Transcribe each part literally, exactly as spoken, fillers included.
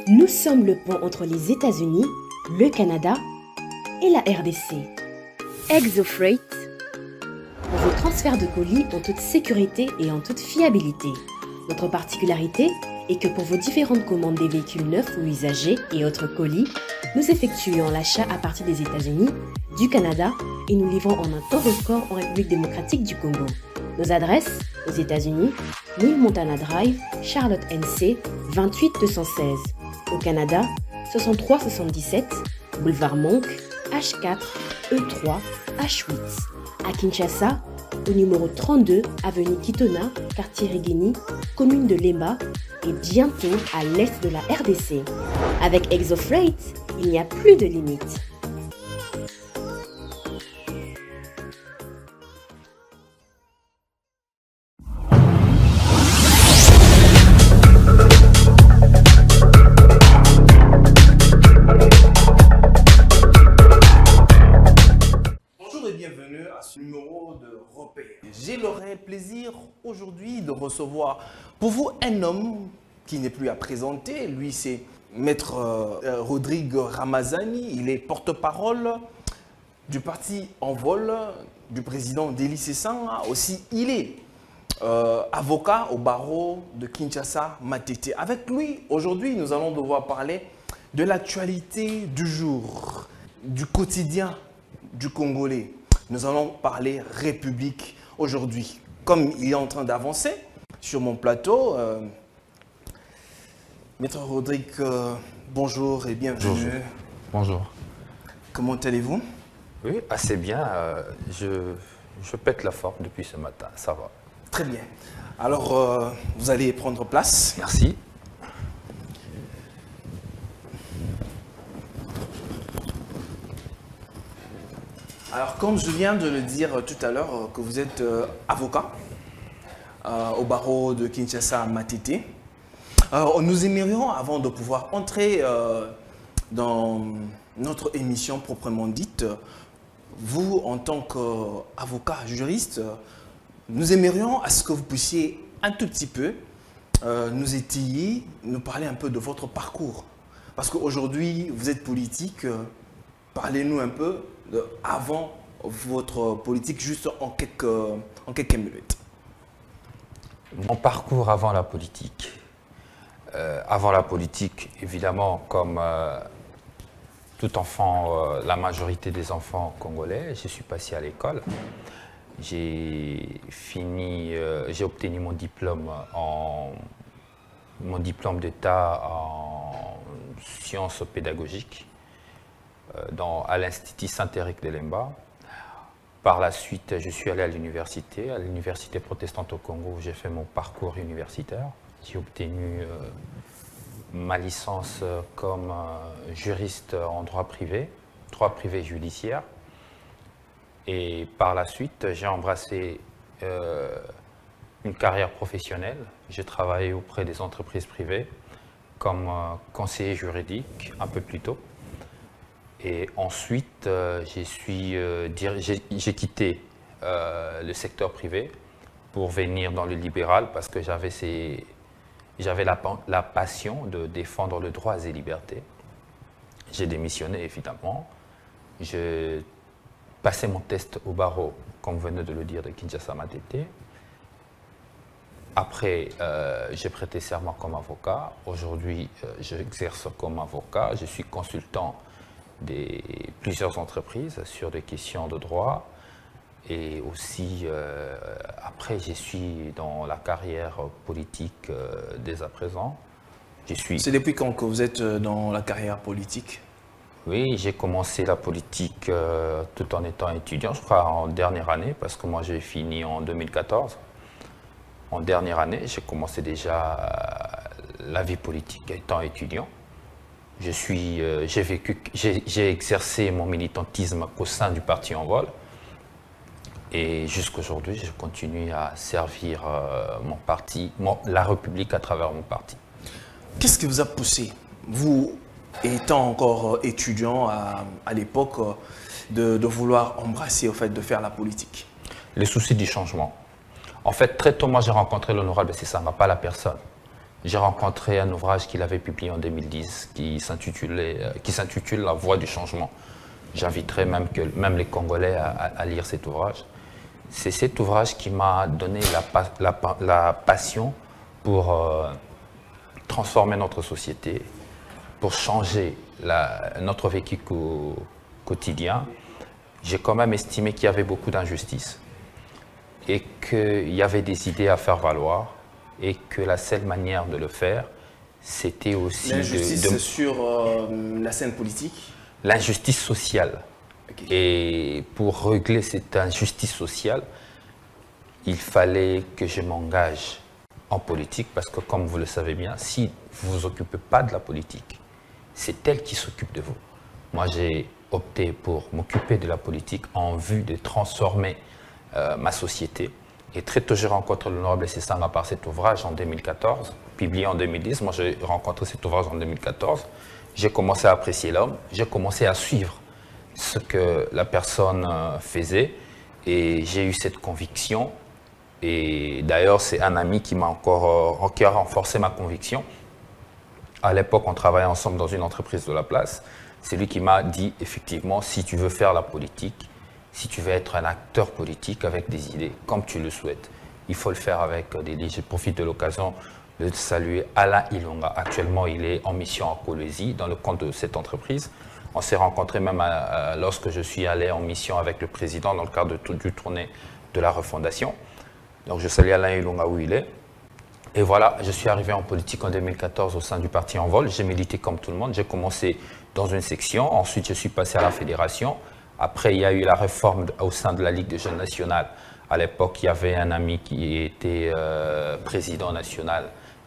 Nous sommes le pont entre les États-Unis, le Canada et la R D C. ExoFreight, pour vos transferts de colis en toute sécurité et en toute fiabilité. Notre particularité est que pour vos différentes commandes des véhicules neufs ou usagés et autres colis, nous effectuons l'achat à partir des États-Unis, du Canada et nous livrons en un temps record en République démocratique du Congo. Nos adresses, aux États-Unis, mille Montana Drive, Charlotte N C, vingt-huit deux cent seize. Au Canada, soixante-trois soixante-dix-sept, Boulevard Monk, H quatre, E trois, H huit. À Kinshasa, au numéro trente-deux, avenue Kitona, quartier Rigini, commune de Lemba, et bientôt à l'est de la R D C. Avec ExoFreight, il n'y a plus de limites. Bienvenue à ce numéro de Repère. J'ai le réel plaisir aujourd'hui de recevoir pour vous un homme qui n'est plus à présenter. Lui, c'est Maître euh, Rodrigue Ramazani. Il est porte-parole du parti Envol, du président Dély Cessant. Aussi, il est euh, avocat au barreau de Kinshasa Matete. Avec lui, aujourd'hui, nous allons devoir parler de l'actualité du jour, du quotidien du Congolais. Nous allons parler République aujourd'hui. Comme il est en train d'avancer sur mon plateau, euh, Maître Rodrigue, euh, bonjour et bienvenue. Bonjour. Bonjour. Comment allez-vous? Oui, assez bien. Euh, je, je pète la forme depuis ce matin, ça va. Très bien. Alors, euh, vous allez prendre place. Merci. Alors, comme je viens de le dire tout à l'heure, que vous êtes euh, avocat euh, au barreau de Kinshasa Matete, euh, nous aimerions, avant de pouvoir entrer euh, dans notre émission proprement dite, vous, en tant qu'avocat juriste, nous aimerions à ce que vous puissiez un tout petit peu euh, nous étayer, nous parler un peu de votre parcours. Parce qu'aujourd'hui, vous êtes politique. Euh, Parlez-nous un peu de avant votre politique, juste en quelques, en quelques minutes. Mon parcours avant la politique. Euh, avant la politique, évidemment, comme euh, tout enfant, euh, la majorité des enfants congolais, je suis passé à l'école. J'ai fini, euh, j'ai obtenu mon diplôme en mon diplôme d'État en sciences pédagogiques. Dans, à l'Institut Saint-Éric de Lemba. Par la suite, je suis allé à l'université, à l'université protestante au Congo, où j'ai fait mon parcours universitaire. J'ai obtenu euh, ma licence comme euh, juriste en droit privé, droit privé judiciaire. Et par la suite, j'ai embrassé euh, une carrière professionnelle. J'ai travaillé auprès des entreprises privées comme euh, conseiller juridique un peu plus tôt. Et ensuite, euh, euh, j'ai quitté euh, le secteur privé pour venir dans le libéral parce que j'avais la, la passion de défendre le droit et libertés. J'ai démissionné, évidemment. J'ai passé mon test au barreau, comme vous venez de le dire, de Kinshasa Matete. Après, euh, j'ai prêté serment comme avocat. Aujourd'hui, euh, j'exerce comme avocat. Je suis consultant de plusieurs entreprises sur des questions de droit et aussi euh, après je suis dans la carrière politique euh, dès à présent. C'est depuis quand que vous êtes dans la carrière politique? Oui, j'ai commencé la politique euh, tout en étant étudiant, je crois en dernière année, parce que moi j'ai fini en deux mille quatorze. En dernière année, j'ai commencé déjà euh, la vie politique étant étudiant. Je suis, euh, j'ai vécu, j'ai exercé mon militantisme au sein du parti Envol et jusqu'à aujourd'hui, je continue à servir euh, mon parti, mon, la République à travers mon parti. Qu'est-ce qui vous a poussé, vous étant encore étudiant à, à l'époque, de, de vouloir embrasser, au fait, de faire la politique? Les soucis du changement. En fait, très tôt, moi, j'ai rencontré l'honorable Cessant, pas la personne. j'ai rencontré un ouvrage qu'il avait publié en deux mille dix qui s'intitulait, qui s'intitule La Voix du changement. J'inviterai même, que, même les Congolais à, à lire cet ouvrage. C'est cet ouvrage qui m'a donné la, la, la passion pour euh, transformer notre société, pour changer la, notre vécu co quotidien. J'ai quand même estimé qu'il y avait beaucoup d'injustices et qu'il y avait des idées à faire valoir et que la seule manière de le faire, c'était aussi... L'injustice de, de... sur euh, la scène politique? L'injustice sociale. Okay. Et pour régler cette injustice sociale, il fallait que je m'engage en politique parce que, comme vous le savez bien, si vous ne vous occupez pas de la politique, c'est elle qui s'occupe de vous. Moi, j'ai opté pour m'occuper de la politique en vue de transformer euh, ma société. Et très tôt, j'ai rencontré l'honorable Sesanga par cet ouvrage en deux mille quatorze, publié en deux mille dix. Moi, j'ai rencontré cet ouvrage en deux mille quatorze. J'ai commencé à apprécier l'homme, j'ai commencé à suivre ce que la personne euh, faisait et j'ai eu cette conviction. Et d'ailleurs, c'est un ami qui m'a encore euh, qui a renforcé ma conviction. À l'époque, on travaillait ensemble dans une entreprise de la place. C'est lui qui m'a dit, effectivement, si tu veux faire la politique, si tu veux être un acteur politique avec des idées, comme tu le souhaites, il faut le faire avec des idées. Je profite de l'occasion de saluer Alain Ilonga. Actuellement, il est en mission à Kolwezi, dans le compte de cette entreprise. On s'est rencontrés même à, à, lorsque je suis allé en mission avec le président dans le cadre de tout, du tournée de la refondation. Donc, je salue Alain Ilonga où il est. Et voilà, je suis arrivé en politique en deux mille quatorze au sein du parti Envol. J'ai milité comme tout le monde. J'ai commencé dans une section. Ensuite, je suis passé à la fédération. Après, il y a eu la réforme au sein de la Ligue des jeunes nationales. À l'époque, il y avait un ami qui était euh, président national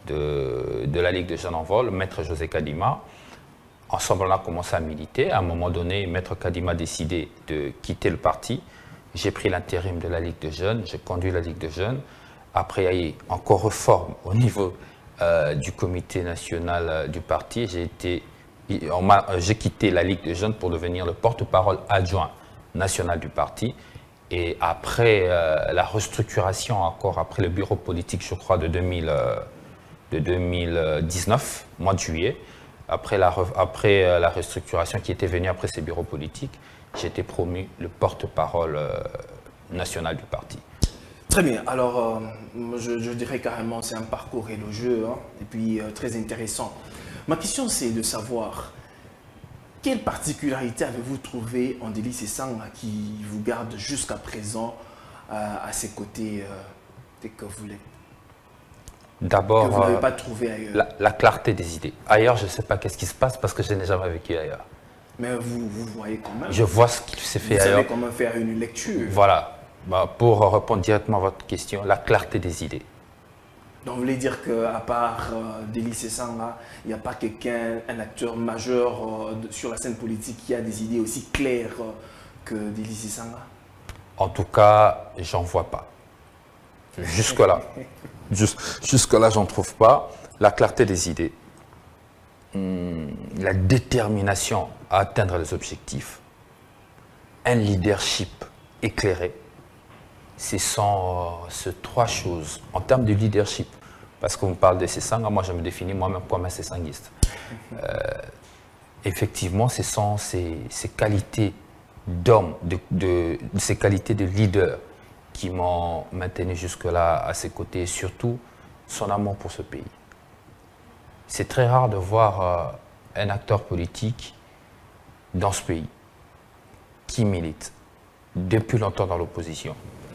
de, de la Ligue des jeunes Envol, Maître José Kadima. Ensemble, on a commencé à militer. À un moment donné, Maître Kadima a décidé de quitter le parti. J'ai pris l'intérim de la Ligue des jeunes. J'ai conduit la Ligue des jeunes. Après, il y a eu encore réforme au niveau euh, du comité national euh, du parti. J'ai été, j'ai quitté la Ligue des jeunes pour devenir le porte-parole adjoint national du parti. Et après euh, la restructuration, encore après le bureau politique, je crois, de, deux mille, euh, de deux mille dix-neuf, mois de juillet, après la, après euh, la restructuration qui était venue après ces bureaux politiques, j'ai été promu le porte-parole euh, national du parti. Très bien, alors euh, je, je dirais carrément que c'est un parcours élogieux hein, et puis euh, très intéressant. Ma question c'est de savoir, quelle particularité avez-vous trouvé en Deli Sesanga qui vous garde jusqu'à présent euh, à ses côtés euh, que vous l'êtes? D'abord, que vous n'avez pas trouvé ailleurs. La, la clarté des idées. Ailleurs, je ne sais pas qu'est-ce qui se passe parce que je n'ai jamais vécu ailleurs. Mais vous, vous voyez quand même. Je vois ce qui s'est fait vous ailleurs. Vous savez comment faire une lecture. Voilà. Bah, pour répondre directement à votre question, la clarté des idées. Donc vous voulez dire qu'à part euh, Deli Sesanga, il n'y a pas quelqu'un, un acteur majeur euh, de, sur la scène politique qui a des idées aussi claires euh, que Deli Sesanga? En tout cas, j'en vois pas. Jusque-là. Jusque-là, j'en trouve pas. La clarté des idées, hum, la détermination à atteindre les objectifs, un leadership éclairé. Ce sont euh, ces trois choses en termes de leadership. Parce qu'on parle de Sesanga, moi je me définis moi-même comme un Sessanguiste. Euh, effectivement, ce sont ces, ces qualités d'homme, de, de, de ces qualités de leader qui m'ont maintenu jusque-là à ses côtés, et surtout son amour pour ce pays. C'est très rare de voir euh, un acteur politique dans ce pays qui milite depuis longtemps dans l'opposition,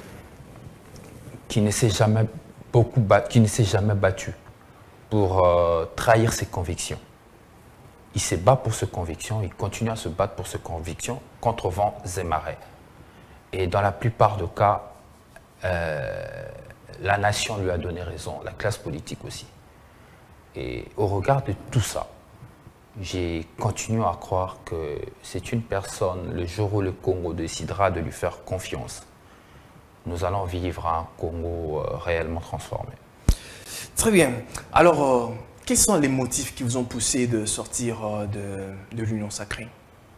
qui ne s'est jamais beaucoup battu, qui ne s'est jamais battu pour euh, trahir ses convictions. Il se bat pour ses convictions, il continue à se battre pour ses convictions contre vents et marées. Et dans la plupart des cas, euh, la nation lui a donné raison, la classe politique aussi. Et au regard de tout ça, j'ai continué à croire que c'est une personne, le jour où le Congo décidera de lui faire confiance, nous allons vivre un Congo euh, réellement transformé. Très bien. Alors, euh, quels sont les motifs qui vous ont poussé de sortir euh, de, de l'Union sacrée?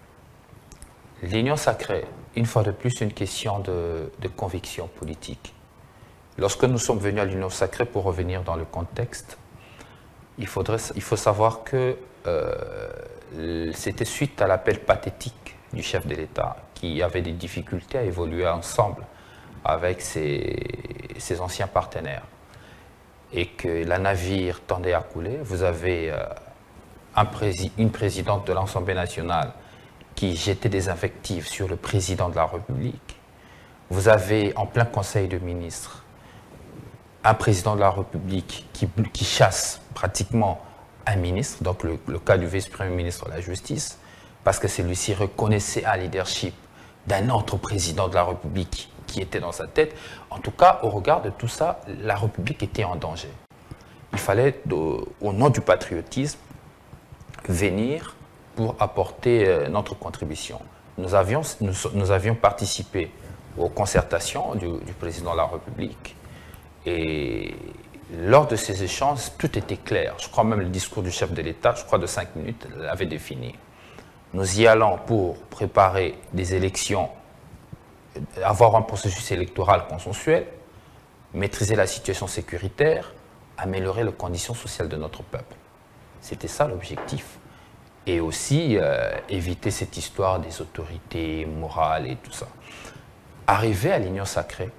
L'Union sacrée, une fois de plus, une question de, de conviction politique. Lorsque nous sommes venus à l'Union sacrée, pour revenir dans le contexte, il, faudrait, il faut savoir que euh, c'était suite à l'appel pathétique du chef de l'État qui avait des difficultés à évoluer ensemble avec ses, ses anciens partenaires et que la navire tendait à couler. Vous avez euh, un prési, une présidente de l'Assemblée nationale qui jetait des invectives sur le président de la République. Vous avez en plein conseil de ministres un président de la République qui, qui chasse pratiquement un ministre, donc le, le cas du vice-premier ministre de la Justice, parce que celui-ci reconnaissait un leadership d'un autre président de la République qui était dans sa tête. En tout cas, au regard de tout ça, la République était en danger. Il fallait, de, au nom du patriotisme, venir pour apporter notre contribution. Nous avions, nous, nous avions participé aux concertations du, du président de la République et lors de ces échanges, tout était clair. Je crois même le discours du chef de l'État, je crois de cinq minutes, l'avait défini. Nous y allons pour préparer des élections, avoir un processus électoral consensuel, maîtriser la situation sécuritaire, améliorer les conditions sociales de notre peuple. C'était ça l'objectif. Et aussi euh, éviter cette histoire des autorités morales et tout ça. Arrivé à l'Union sacrée,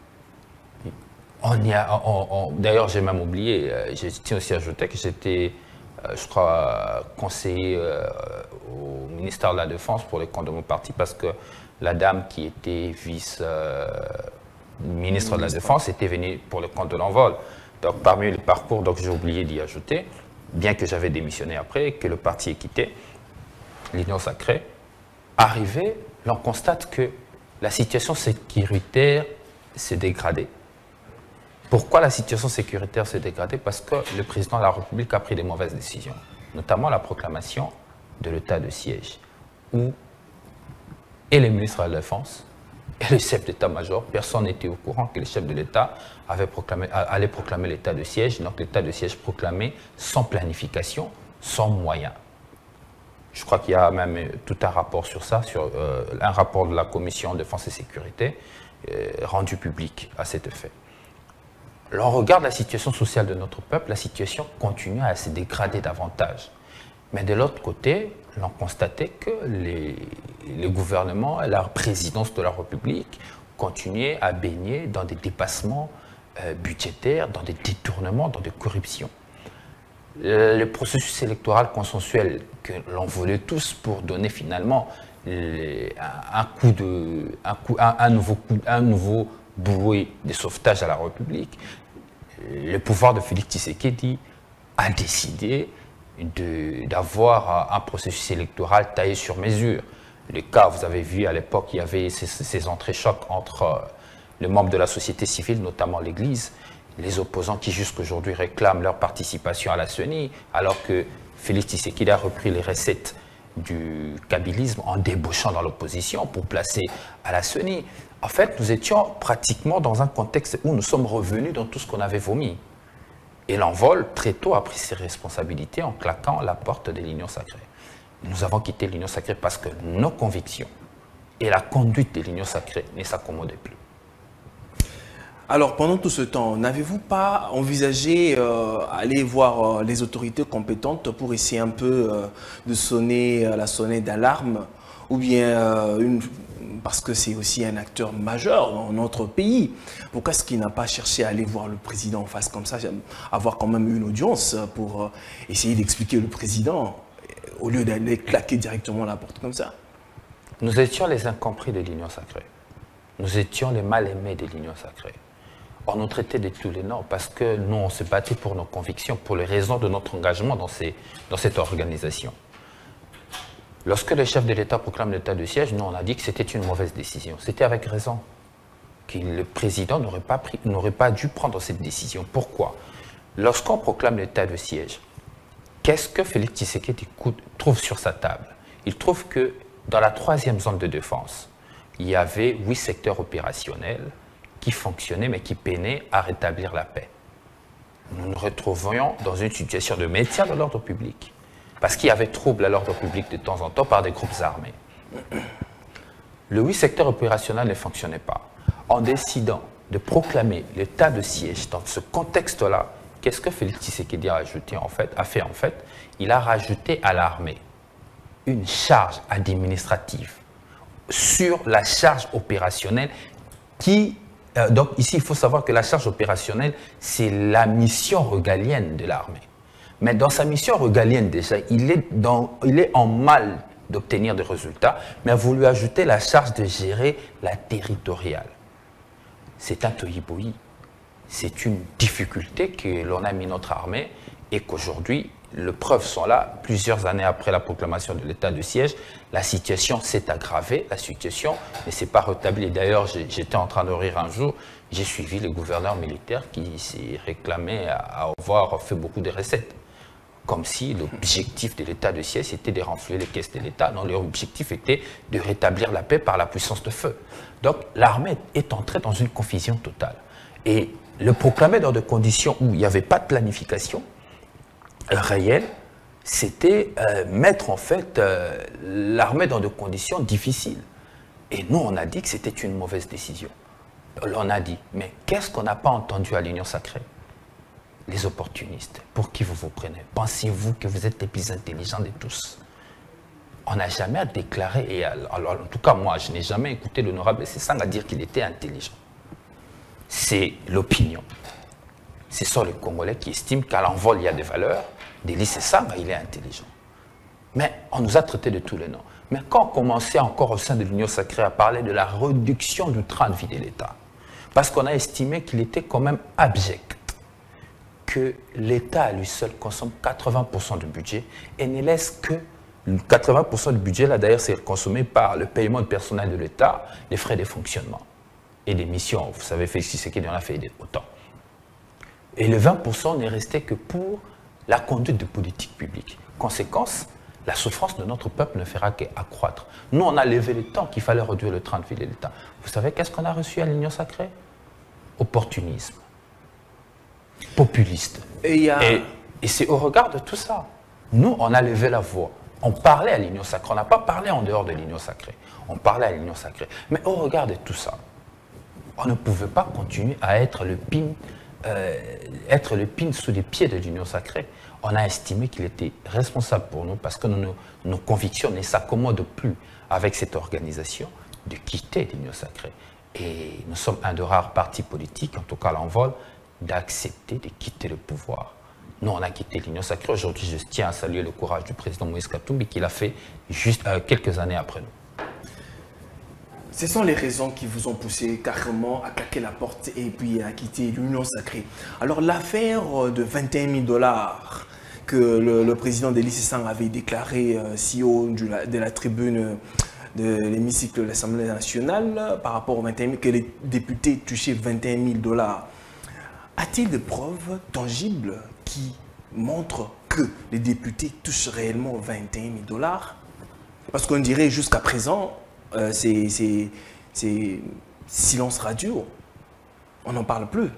on y a, on, on, d'ailleurs j'ai même oublié, euh, je tiens aussi à ajouter que j'étais, euh, je crois, conseiller euh, au ministère de la Défense pour les comptes de mon parti parce que la dame qui était vice-ministre euh, de la Défense était venue pour le compte de l'envol. Donc parmi les parcours, donc j'ai oublié d'y ajouter, bien que j'avais démissionné après, que le parti ait quitté l'Union sacrée, arrivé, l'on constate que la situation sécuritaire s'est dégradée. Pourquoi la situation sécuritaire s'est dégradée? Parce que le président de la République a pris des mauvaises décisions, notamment la proclamation de l'état de siège, où et les ministres de la Défense et le chef d'état-major, personne n'était au courant que le chef de l'État avait proclamé, allait proclamer l'état de siège, donc l'état de siège proclamé sans planification, sans moyens. Je crois qu'il y a même tout un rapport sur ça, sur, euh, un rapport de la Commission Défense et Sécurité euh, rendu public à cet effet. L'on regarde la situation sociale de notre peuple, la situation continue à se dégrader davantage. Mais de l'autre côté, l'on constatait que les, les gouvernements et la présidence de la République continuaient à baigner dans des dépassements euh, budgétaires, dans des détournements, dans des corruptions. Le, le processus électoral consensuel que l'on voulait tous pour donner finalement les, un, un coup de, un, coup, un, un nouveau coup, un nouveau bouée de sauvetage à la République, le pouvoir de Félix Tshisekedi a décidé d'avoir un processus électoral taillé sur mesure. Le cas, vous avez vu à l'époque, il y avait ces, ces entrées-chocs entre les membres de la société civile, notamment l'Église, les opposants qui jusqu'aujourd'hui réclament leur participation à la C E N I, alors que Félix Tshisekedi a repris les recettes du kabylisme en débauchant dans l'opposition pour placer à la C E N I. En fait, nous étions pratiquement dans un contexte où nous sommes revenus dans tout ce qu'on avait vomi. Et l'envol, très tôt, a pris ses responsabilités en claquant la porte de l'Union sacrée. Nous avons quitté l'Union sacrée parce que nos convictions et la conduite de l'Union sacrée ne s'accommodaient plus. Alors, pendant tout ce temps, n'avez-vous pas envisagé euh, aller voir euh, les autorités compétentes pour essayer un peu euh, de sonner euh, la sonnette d'alarme, ou bien euh, une... parce que c'est aussi un acteur majeur dans notre pays. Pourquoi est-ce qu'il n'a pas cherché à aller voir le président en face comme ça, avoir quand même une audience pour essayer d'expliquer le président, au lieu d'aller claquer directement la porte comme ça? Nous étions les incompris de l'Union sacrée. Nous étions les mal-aimés de l'Union sacrée. On nous traitait de tous les noms parce que nous, on se battait pour nos convictions, pour les raisons de notre engagement dans, ces, dans cette organisation. Lorsque le chef de l'État proclame l'état de siège, nous on a dit que c'était une mauvaise décision. C'était avec raison que le président n'aurait pas, pris, n'aurait pas dû prendre cette décision. Pourquoi? Lorsqu'on proclame l'état de siège, qu'est-ce que Félix Tshisekedi trouve sur sa table? Il trouve que dans la troisième zone de défense, il y avait huit secteurs opérationnels qui fonctionnaient mais qui peinaient à rétablir la paix. Nous nous retrouvions dans une situation de maintien de l'ordre public. Parce qu'il y avait trouble à l'ordre public de temps en temps par des groupes armés. Le huit secteur opérationnel ne fonctionnait pas. En décidant de proclamer l'état de siège dans ce contexte-là, qu'est-ce que Félix Tshisekedi a, ajouté, en fait, a fait en fait? Il a rajouté à l'armée une charge administrative sur la charge opérationnelle qui... Euh, donc ici, il faut savoir que la charge opérationnelle, c'est la mission régalienne de l'armée. Mais dans sa mission régalienne déjà, il est, dans, il est en mal d'obtenir des résultats, mais vous lui ajoutez la charge de gérer la territoriale. C'est un tohu-bohi. C'est une difficulté que l'on a mis notre armée et qu'aujourd'hui, les preuves sont là. Plusieurs années après la proclamation de l'état de siège, la situation s'est aggravée, la situation ne s'est pas rétablie. D'ailleurs, j'étais en train de rire un jour, j'ai suivi le gouverneur militaire qui s'est réclamé à avoir fait beaucoup de recettes. Comme si l'objectif de l'état de siège était de renflouer les caisses de l'État. Non, leur objectif était de rétablir la paix par la puissance de feu. Donc l'armée est entrée dans une confusion totale. Et le proclamer dans des conditions où il n'y avait pas de planification réelle, c'était euh, mettre en fait euh, l'armée dans des conditions difficiles. Et nous, on a dit que c'était une mauvaise décision. On a dit, mais qu'est-ce qu'on n'a pas entendu à l'Union sacrée? Les opportunistes, pour qui vous vous prenez? Pensez-vous que vous êtes les plus intelligents de tous? On n'a jamais déclaré, et alors, en tout cas moi, je n'ai jamais écouté l'honorable Sesanga dire qu'il était intelligent. C'est l'opinion. Ce sont les Congolais qui estiment qu'à l'envol, il y a des valeurs. Délis Sesanga, il est intelligent. Mais on nous a traités de tous les noms. Mais quand on commençait encore au sein de l'Union sacrée à parler de la réduction du train de vie de l'État, parce qu'on a estimé qu'il était quand même abject que l'État à lui seul consomme quatre-vingts pour cent du budget et ne laisse que quatre-vingts pour cent du budget, là d'ailleurs c'est consommé par le paiement de personnel de l'État, les frais de fonctionnement et des missions. Vous savez, Félix Tshisekedi en a fait autant. Et le vingt pour cent n'est resté que pour la conduite de politique publique. Conséquence, la souffrance de notre peuple ne fera qu'accroître. Nous, on a levé le temps qu'il fallait réduire le train de vie de l'État. Vous savez qu'est-ce qu'on a reçu à l'Union sacrée? Opportunisme. Populiste. Et, a... et, et c'est au regard de tout ça. Nous, on a levé la voix. On parlait à l'Union sacrée. On n'a pas parlé en dehors de l'Union sacrée. On parlait à l'Union sacrée. Mais au regard de tout ça, on ne pouvait pas continuer à être le pin, euh, être le pin sous les pieds de l'Union sacrée. On a estimé qu'il était responsable pour nous parce que nos, nos convictions ne s'accommodent plus avec cette organisation de quitter l'Union sacrée. Et nous sommes un des rares partis politiques, en tout cas l'envol, d'accepter de quitter le pouvoir. Nous, on a quitté l'Union sacrée. Aujourd'hui, je tiens à saluer le courage du président Moïse Katumbi qui l'a fait juste euh, quelques années après nous. Ce sont les raisons qui vous ont poussé carrément à claquer la porte et puis à quitter l'Union sacrée. Alors, l'affaire de vingt et un mille dollars que le, le président Délis Sesanga avait déclaré euh, si haut de la, de la tribune de l'hémicycle de l'Assemblée nationale par rapport aux vingt et un mille, que les députés touchaient vingt et un mille dollars. A-t-il des preuves tangibles qui montrent que les députés touchent réellement vingt et un mille dollars? Parce qu'on dirait jusqu'à présent, euh, c'est silence radio. On n'en parle plus.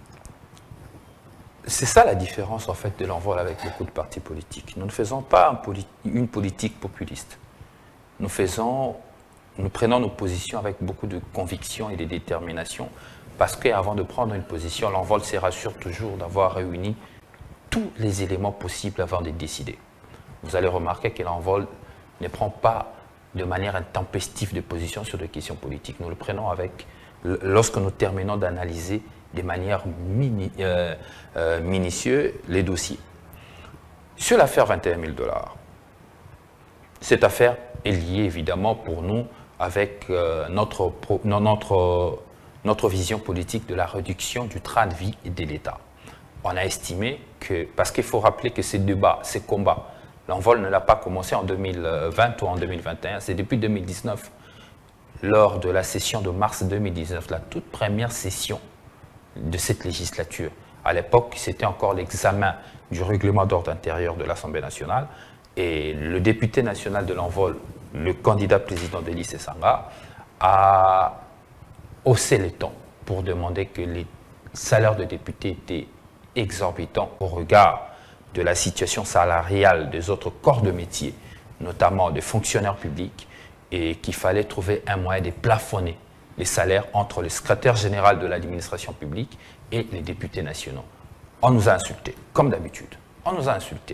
C'est ça la différence en fait de l'envol avec beaucoup de partis politiques. Nous ne faisons pas un poli une politique populiste. Nous, faisons, nous prenons nos positions avec beaucoup de conviction et de détermination. Parce qu'avant de prendre une position, l'envol se rassure toujours d'avoir réuni tous les éléments possibles avant de décider. Vous allez remarquer que l'envol ne prend pas de manière intempestive de position sur des questions politiques. Nous le prenons avec, lorsque nous terminons d'analyser de manière mini, euh, euh, minutieuse les dossiers. Sur l'affaire vingt et un mille dollars, cette affaire est liée évidemment pour nous avec euh, notre, notre notre vision politique de la réduction du train de vie de l'État. On a estimé que, parce qu'il faut rappeler que ces débats, ces combats, l'envol ne l'a pas commencé en deux mille vingt ou en deux mille vingt et un, c'est depuis deux mille dix-neuf, lors de la session de mars deux mille dix-neuf, la toute première session de cette législature. À l'époque, c'était encore l'examen du règlement d'ordre intérieur de l'Assemblée nationale et le député national de l'envol, le candidat président Délis Sesanga, a hausser les tons pour demander que les salaires de députés étaient exorbitants au regard de la situation salariale des autres corps de métier, notamment des fonctionnaires publics, et qu'il fallait trouver un moyen de plafonner les salaires entre le secrétaire général de l'administration publique et les députés nationaux. on nous a insultés, comme d'habitude. On nous a insultés.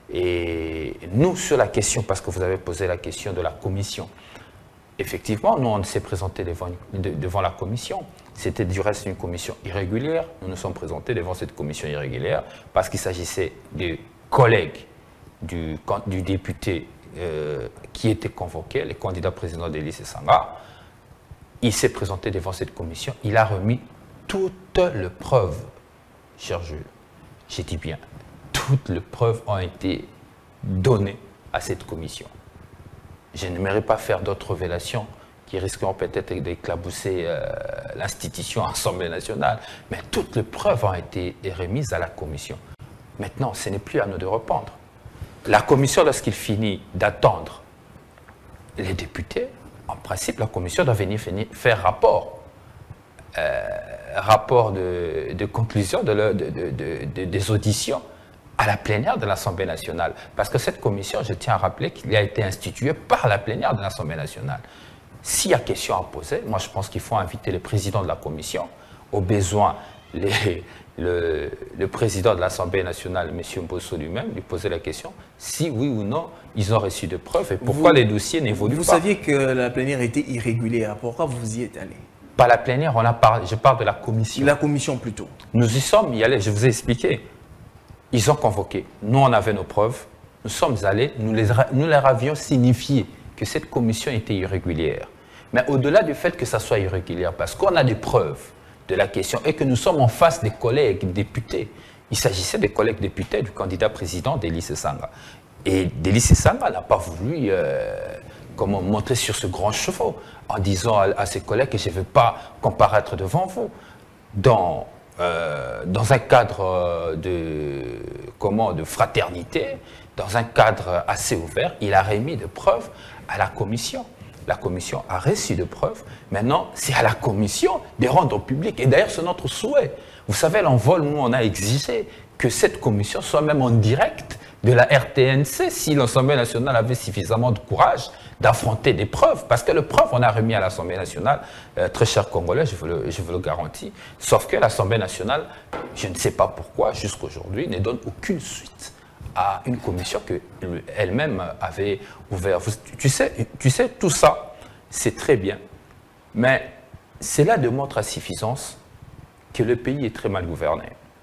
Et nous, sur la question, parce que vous avez posé la question de la commission, effectivement, nous, on s'est présenté devant, de, devant la commission. C'était du reste une commission irrégulière. Nous nous sommes présentés devant cette commission irrégulière parce qu'il s'agissait des collègues du, du député euh, qui était convoqué, le candidat président d'Elie Sesanga. Il s'est présenté devant cette commission. Il a remis toutes les preuves, cher Jules. J'ai dit bien, toutes les preuves ont été données à cette commission. Je n'aimerais pas faire d'autres révélations qui risqueront peut-être d'éclabousser euh, l'institution Assemblée nationale, mais toutes les preuves ont été remises à la commission. Maintenant, ce n'est plus à nous de répondre. La commission, lorsqu'il finit d'attendre les députés, en principe, la commission doit venir faire rapport, euh, rapport de, de conclusion de le, de, de, de, de, des auditions à la plénière de l'Assemblée nationale. Parce que cette commission, je tiens à rappeler qu'il a été instituée par la plénière de l'Assemblée nationale. S'il y a question à poser, moi je pense qu'il faut inviter le président de la commission, au besoin les, le, le président de l'Assemblée nationale, M. Mbosso lui-même, lui poser la question si oui ou non ils ont reçu de preuves et pourquoi vous, les dossiers n'évoluent pas. Vous saviez que la plénière était irrégulière, pourquoi vous y êtes allé? Pas la plénière, on a parlé, je parle de la commission. La commission plutôt. Nous y sommes y allés, je vous ai expliqué. Ils ont convoqué, nous on avait nos preuves, nous sommes allés, nous, les, nous leur avions signifié que cette commission était irrégulière. Mais au-delà du fait que ça soit irrégulière, parce qu'on a des preuves de la question et que nous sommes en face des collègues députés, il s'agissait des collègues députés du candidat président d'Elie Sesanga. Et d'Elie Sesanga n'a pas voulu euh, comment, monter sur ce grand chevaux en disant à, à ses collègues que je ne veux pas comparaître devant vous. Dans, euh, dans un cadre de, comment, de fraternité, dans un cadre assez ouvert, il a remis des preuves à la commission. La commission a reçu des preuves. Maintenant, c'est à la commission de rendre au public. Et d'ailleurs, c'est notre souhait. Vous savez, l'envol, nous, on a exigé que cette commission soit même en direct de la R T N C si l'Assemblée nationale avait suffisamment de courage d'affronter des preuves. Parce que les preuves, on a remis à l'Assemblée nationale, euh, très cher Congolais, je vous le, je vous le garantis. Sauf que l'Assemblée nationale, je ne sais pas pourquoi, jusqu'aujourd'hui, ne donne aucune suite à une commission qu'elle-même avait ouverte. Tu sais, tu sais, tout ça, c'est très bien, mais cela démontre à suffisance que le pays est très mal gouverné.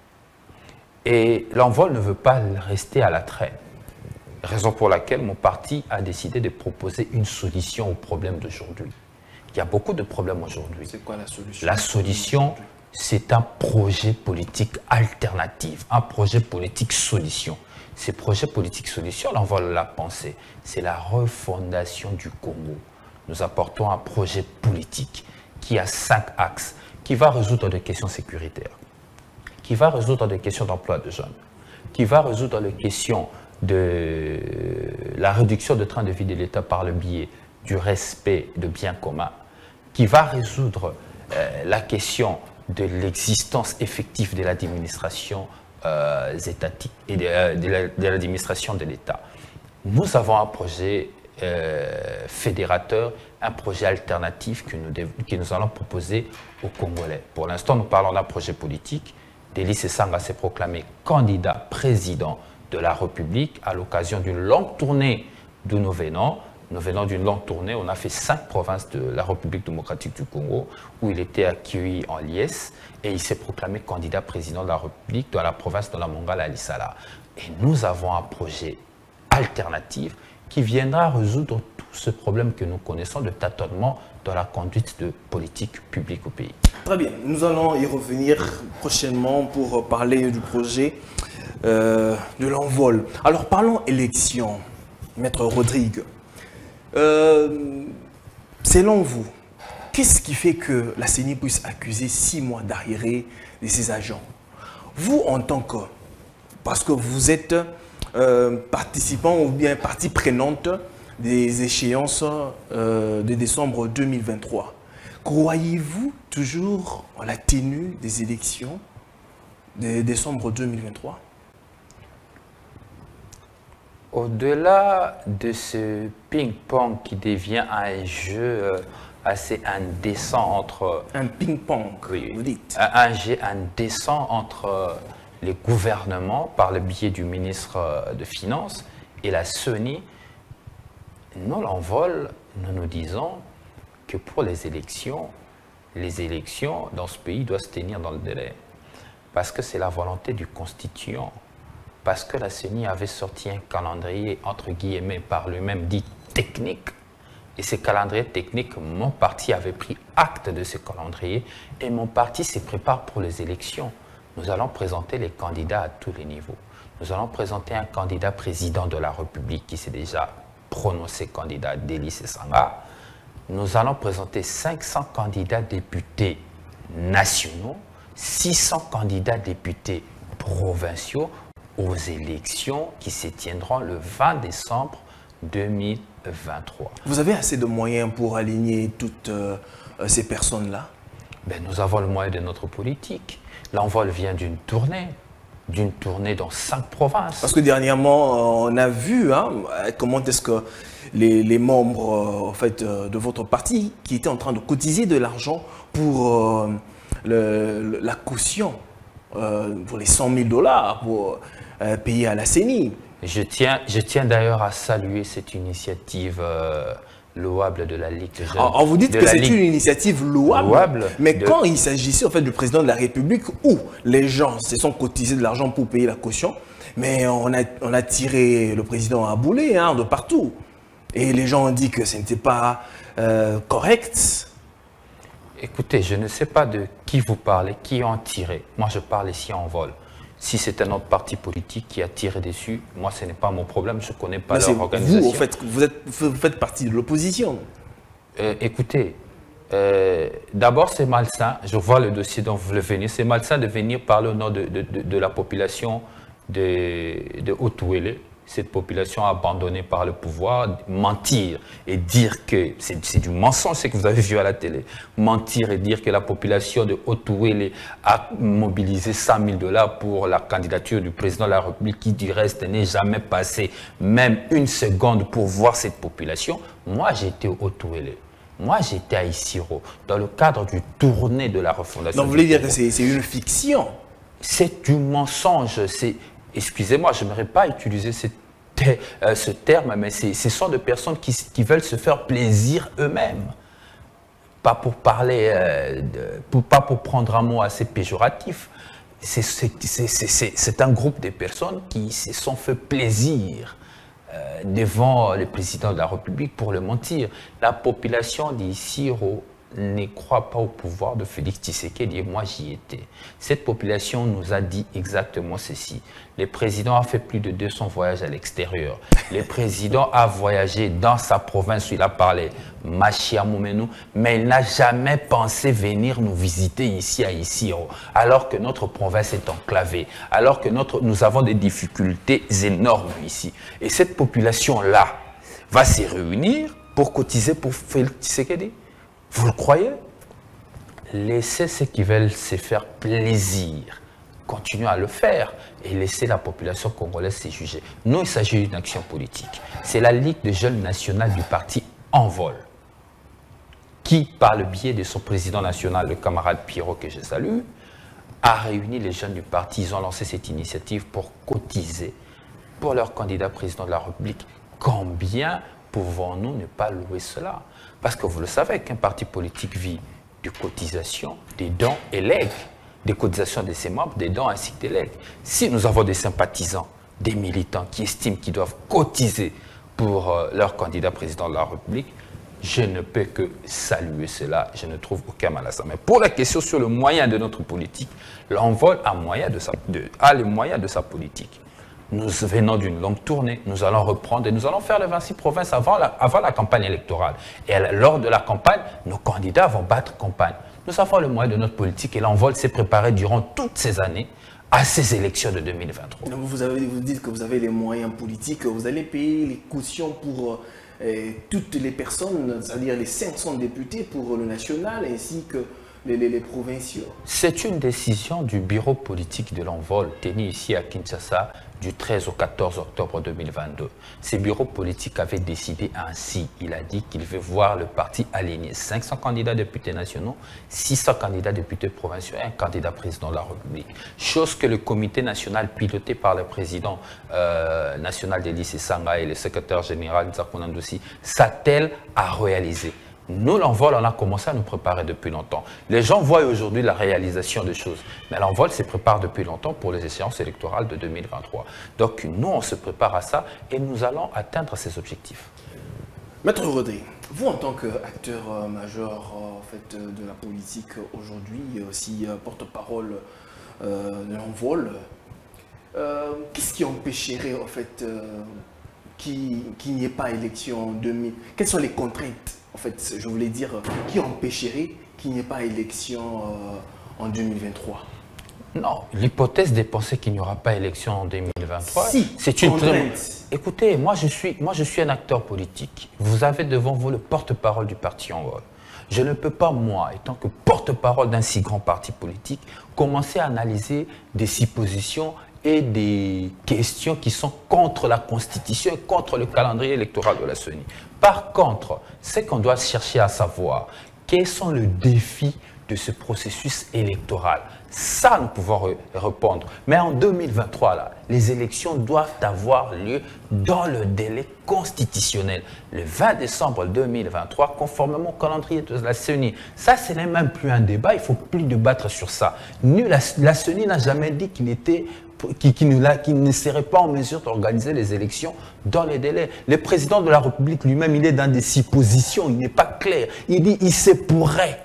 Et l'envol ne veut pas rester à l'attrait. Raison pour laquelle mon parti a décidé de proposer une solution au problème d'aujourd'hui. Il y a beaucoup de problèmes aujourd'hui. C'est quoi la solution? La solution, c'est un projet politique alternatif, un projet politique solution. Ces projets politiques solutions, l'envol l'a pensé, c'est la refondation du Congo. Nous apportons un projet politique qui a cinq axes, qui va résoudre des questions sécuritaires, qui va résoudre des questions d'emploi de jeunes, qui va résoudre les questions de la réduction de train de vie de l'État par le biais du respect de biens communs, qui va résoudre euh, la question de l'existence effective de l'administration euh, étatique et de, euh, de l'administration de l'État. Nous avons un projet euh, fédérateur, un projet alternatif que nous, que nous allons proposer aux Congolais. Pour l'instant, nous parlons d'un projet politique. Elie Sesanga s'est proclamé candidat président de la République à l'occasion d'une longue tournée d'où nous venons. Nous venons d'une longue tournée, on a fait cinq provinces de la République démocratique du Congo où il était accueilli en liesse et il s'est proclamé candidat président de la République dans la province de la Mongala à Lissala. Et nous avons un projet alternatif qui viendra résoudre tout ce problème que nous connaissons de tâtonnement dans la conduite de politique publique au pays. Très bien, nous allons y revenir prochainement pour parler du projet euh, de l'envol. Alors parlons élection, Maître Rodrigue. Euh, selon vous, qu'est-ce qui fait que la C E N I puisse accuser six mois d'arriéré de ses agents? Vous, en tant que, parce que vous êtes euh, participant ou bien partie prenante des échéances euh, de décembre deux mille vingt-trois, croyez-vous toujours en la tenue des élections de décembre deux mille vingt-trois? Au-delà de ce ping-pong qui devient un jeu assez indécent entre... Un ping-pong, oui, vous dites. Un, un jeu indécent entre les gouvernements, par le biais du ministre de Finances et la C E N I, nous l'envol, nous nous disons que pour les élections, les élections dans ce pays doivent se tenir dans le délai. Parce que c'est la volonté du constituant. Parce que la C E N I avait sorti un calendrier, entre guillemets, par lui-même dit technique. Et ces calendriers techniques, mon parti avait pris acte de ce calendrier et mon parti se prépare pour les élections. Nous allons présenter les candidats à tous les niveaux. Nous allons présenter un candidat président de la République qui s'est déjà prononcé candidat, Délice Sanga. Nous allons présenter cinq cents candidats députés nationaux, six cents candidats députés provinciaux aux élections qui se tiendront le vingt décembre deux mille vingt-trois. Vous avez assez de moyens pour aligner toutes euh, ces personnes-là? Ben, nous avons le moyen de notre politique. L'envol vient d'une tournée, d'une tournée dans cinq provinces. Parce que dernièrement, on a vu hein, comment est-ce que les, les membres euh, en fait, euh, de votre parti qui étaient en train de cotiser de l'argent pour euh, le, la caution, euh, pour les cent mille dollars pour euh, payer à la C E N I. Je tiens, je tiens d'ailleurs à saluer cette initiative euh, louable de la Ligue de jeunes. Alors, vous dites que c'est une initiative louable, louable mais de... quand il s'agissait en fait du président de la République où les gens se sont cotisés de l'argent pour payer la caution, mais on a, on a tiré le président à boulet hein, de partout. Et les gens ont dit que ce n'était pas euh, correct. Écoutez, je ne sais pas de qui vous parlez, qui en tiré. Moi, je parle ici en vol. Si c'est un autre parti politique qui a tiré dessus, moi, ce n'est pas mon problème, je ne connais pas leur organisation. Vous, en fait, vous, êtes, vous faites partie de l'opposition. Euh, écoutez, euh, d'abord, c'est malsain, je vois le dossier dont vous voulez venir, c'est malsain de venir parler au nom de, de, de, de la population de, de Haut-Ouélé, cette population abandonnée par le pouvoir, mentir et dire que, c'est du mensonge ce que vous avez vu à la télé, mentir et dire que la population de Haut-Ouélé a mobilisé cent mille dollars pour la candidature du président de la République qui du reste n'est jamais passé même une seconde pour voir cette population. Moi j'étais au Haut-Ouélé. Moi, j'étais à Isiro, dans le cadre du tournée de la refondation. Donc, vous voulez dire que c'est une fiction? C'est du mensonge. Excusez-moi, je n'aimerais pas utiliser cette, euh, ce terme, mais ce sont des personnes qui, qui veulent se faire plaisir eux-mêmes. Pas pour parler, euh, de, pour, pas pour prendre un mot assez péjoratif. C'est un groupe de personnes qui se sont fait plaisir euh, devant le président de la République pour le mentir. La population d'Isiro ne croit pas au pouvoir de Félix Tshisekedi et moi j'y étais. Cette population nous a dit exactement ceci. Le président a fait plus de deux cents voyages à l'extérieur. Le président a voyagé dans sa province où il a parlé Machiamoumenu, mais il n'a jamais pensé venir nous visiter ici à Isiro, alors que notre province est enclavée, alors que notre, nous avons des difficultés énormes ici. Et cette population-là va se réunir pour cotiser pour Félix Tshisekedi. Vous le croyez? Laissez ceux qui veulent se faire plaisir, continuez à le faire et laissez la population congolaise se juger. Nous, il s'agit d'une action politique. C'est la Ligue des jeunes nationale du parti Envol qui, par le biais de son président national, le camarade Pierrot, que je salue, a réuni les jeunes du parti. Ils ont lancé cette initiative pour cotiser pour leur candidat président de la République. Combien pouvons-nous ne pas louer cela? Parce que vous le savez qu'un parti politique vit de cotisations, des dons et legs, des cotisations de ses membres, des dons ainsi que des legs. Si nous avons des sympathisants, des militants qui estiment qu'ils doivent cotiser pour euh, leur candidat président de la République, je ne peux que saluer cela. Je ne trouve aucun mal à ça. Mais pour la question sur le moyen de notre politique, l'Envol a, moyen de sa, de, a les moyens de sa politique. Nous venons d'une longue tournée, nous allons reprendre et nous allons faire les vingt-six provinces avant la, avant la campagne électorale. Et lors de la campagne, nos candidats vont battre campagne. Nous avons le moyen de notre politique et l'Envol s'est préparé durant toutes ces années à ces élections de deux mille vingt-trois. Donc vous, avez, vous dites que vous avez les moyens politiques, vous allez payer les cautions pour euh, toutes les personnes, c'est-à-dire les cinq cents députés pour le national ainsi que les, les, les provinciaux. C'est une décision du bureau politique de l'Envol, tenu ici à Kinshasa, du treize au quatorze octobre deux mille vingt-deux. Ces bureaux politiques avaient décidé ainsi. Il a dit qu'il veut voir le parti aligné. cinq cents candidats députés nationaux, six cents candidats députés provinciaux et un candidat président de la République. Chose que le comité national piloté par le président euh, national d'Élysée Sanga et le secrétaire général Nzakuna Ndossi s'attelle à réaliser. Nous, l'envol, on a commencé à nous préparer depuis longtemps. Les gens voient aujourd'hui la réalisation des choses, mais l'envol se prépare depuis longtemps pour les échéances électorales de deux mille vingt-trois. Donc, nous, on se prépare à ça et nous allons atteindre ces objectifs. Maître Rodrigue, vous, en tant qu'acteur euh, majeur euh, en fait, euh, de la politique aujourd'hui, et aussi euh, porte-parole euh, de l'envol, euh, qu'est-ce qui empêcherait en fait euh, qu'il qu'il n'y ait pas élection en deux mille? Quelles sont les contraintes? En fait, je voulais dire, qui empêcherait qu'il n'y ait pas élection euh, en deux mille vingt-trois? Non, l'hypothèse de penser qu'il n'y aura pas élection en deux mille vingt-trois, si, c'est une contrainte. Écoutez, moi je, suis, moi je suis un acteur politique. Vous avez devant vous le porte-parole du parti Envol. Je ne peux pas, moi, étant que porte-parole d'un si grand parti politique, commencer à analyser des suppositions et des questions qui sont contre la Constitution et contre le calendrier électoral de la C E N I. Par contre, ce qu'on doit chercher à savoir, quels sont les défis de ce processus électoral? Ça, nous pouvons répondre. Mais en deux mille vingt-trois, là, les élections doivent avoir lieu dans le délai constitutionnel, le vingt décembre deux mille vingt-trois, conformément au calendrier de la C E N I. Ça, ce n'est même plus un débat, il ne faut plus débattre sur ça. Nous, la, la C E N I n'a jamais dit qu'il était... Qui, qui, ne, qui ne serait pas en mesure d'organiser les élections dans les délais. Le président de la République lui-même, il est dans des suppositions, il n'est pas clair. Il dit il se pourrait.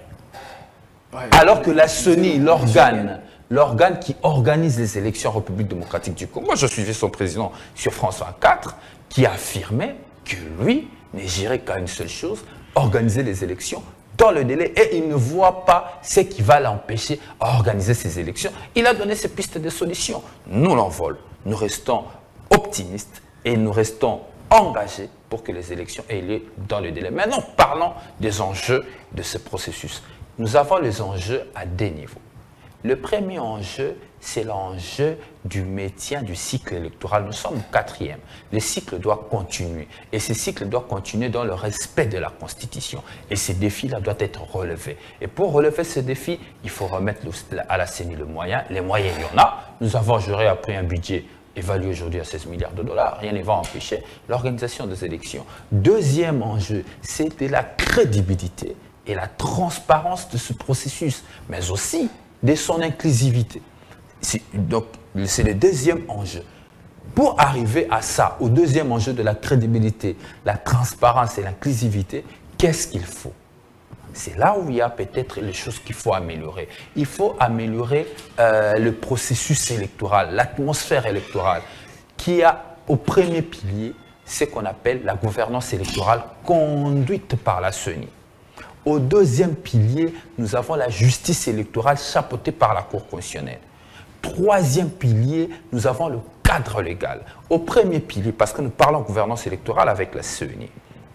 Ouais, alors que la C E N I, l'organe, l'organe qui organise les élections en République démocratique du Congo, moi je suivais son président sur France vingt-quatre, qui affirmait que lui ne gérait qu'à une seule chose, organiser les élections dans le délai, et il ne voit pas ce qui va l'empêcher à organiser ces élections. Il a donné ses pistes de solutions. Nous, l'envol, nous restons optimistes et nous restons engagés pour que les élections aient lieu dans le délai. Maintenant, parlons des enjeux de ce processus. Nous avons les enjeux à deux niveaux. Le premier enjeu, c'est l'enjeu du maintien du cycle électoral. Nous sommes au quatrième. Le cycle doit continuer. Et ce cycle doit continuer dans le respect de la Constitution. Et ces défis-là doivent être relevés. Et pour relever ces défis, il faut remettre à la C E N I le moyen. Les moyens, il y en a. Nous avons, j'aurais appris un budget évalué aujourd'hui à seize milliards de dollars. Rien ne va empêcher l'organisation des élections. Deuxième enjeu, c'est de la crédibilité et la transparence de ce processus, mais aussi de son inclusivité. Donc, c'est le deuxième enjeu. Pour arriver à ça, au deuxième enjeu de la crédibilité, la transparence et l'inclusivité, qu'est-ce qu'il faut? C'est là où il y a peut-être les choses qu'il faut améliorer. Il faut améliorer euh, le processus électoral, l'atmosphère électorale, qui a au premier pilier ce qu'on appelle la gouvernance électorale conduite par la C E N I. Au deuxième pilier, nous avons la justice électorale chapeautée par la Cour constitutionnelle. Troisième pilier, nous avons le cadre légal. Au premier pilier, parce que nous parlons de gouvernance électorale avec la C E N I.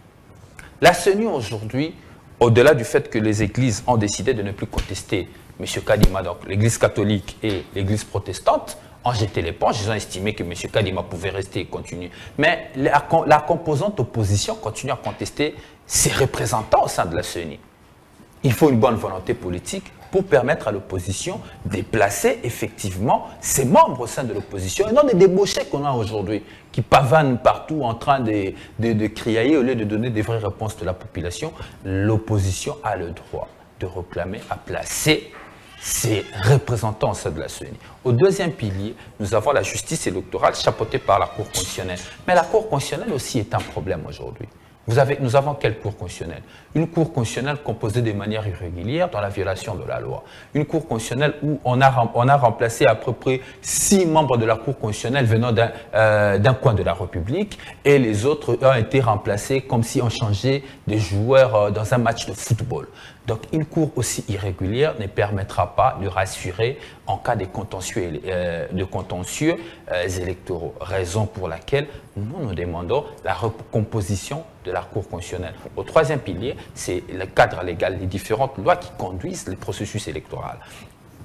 La C E N I aujourd'hui, au-delà du fait que les églises ont décidé de ne plus contester M. Kadima, donc l'église catholique et l'église protestante, ont jeté l'éponge, ils ont estimé que M. Kadima pouvait rester et continuer. Mais la, la composante opposition continue à contester ses représentants au sein de la C E N I. Il faut une bonne volonté politique pour permettre à l'opposition de placer effectivement ses membres au sein de l'opposition et non des débauchés qu'on a aujourd'hui, qui pavanent partout en train de, de, de crier au lieu de donner des vraies réponses de la population. L'opposition a le droit de réclamer à placer ses représentants au sein de la C E N I. Au deuxième pilier, nous avons la justice électorale chapeautée par la Cour constitutionnelle. Mais la Cour constitutionnelle aussi est un problème aujourd'hui. Vous avez, nous avons quelle Cour constitutionnelle? Une Cour constitutionnelle composée de manière irrégulière dans la violation de la loi. Une Cour constitutionnelle où on a, on a remplacé à peu près six membres de la Cour constitutionnelle venant d'un euh, d'un coin de la République et les autres ont été remplacés comme si on changeait des joueurs euh, dans un match de football. Donc une Cour aussi irrégulière ne permettra pas de rassurer en cas de contentieux, euh, de contentieux euh, électoraux. Raison pour laquelle nous nous demandons la recomposition de la Cour constitutionnelle. Au troisième pilier, c'est le cadre légal, les différentes lois qui conduisent le processus électoral.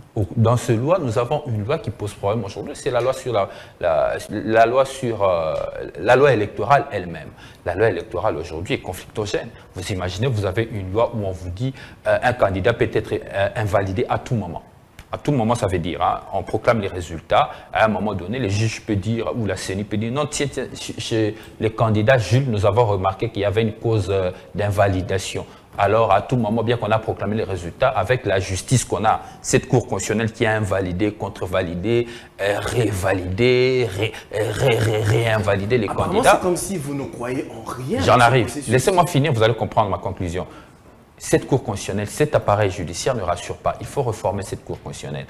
Dans ce loi, nous avons une loi qui pose problème aujourd'hui, c'est la loi sur la, la, la loi sur euh, la loi électorale elle-même. La loi électorale aujourd'hui est conflictogène. Vous imaginez, vous avez une loi où on vous dit euh, un candidat peut être euh, invalidé à tout moment. À tout moment, ça veut dire, hein, on proclame les résultats, à un moment donné, le juge peut dire, ou la C E N I peut dire, non, tiens, tiens, chez les candidats, Jules, nous avons remarqué qu'il y avait une cause euh, d'invalidation. Alors, à tout moment, bien qu'on a proclamé les résultats, avec la justice qu'on a, cette Cour constitutionnelle qui a invalidé, contre-validé, euh, révalidé, ré, ré, ré, réinvalidé les candidats. C'est comme si vous ne croyez en rien. J'en arrive. Laissez-moi finir, vous allez comprendre ma conclusion. Cette Cour constitutionnelle, cet appareil judiciaire ne rassure pas. Il faut reformer cette Cour constitutionnelle.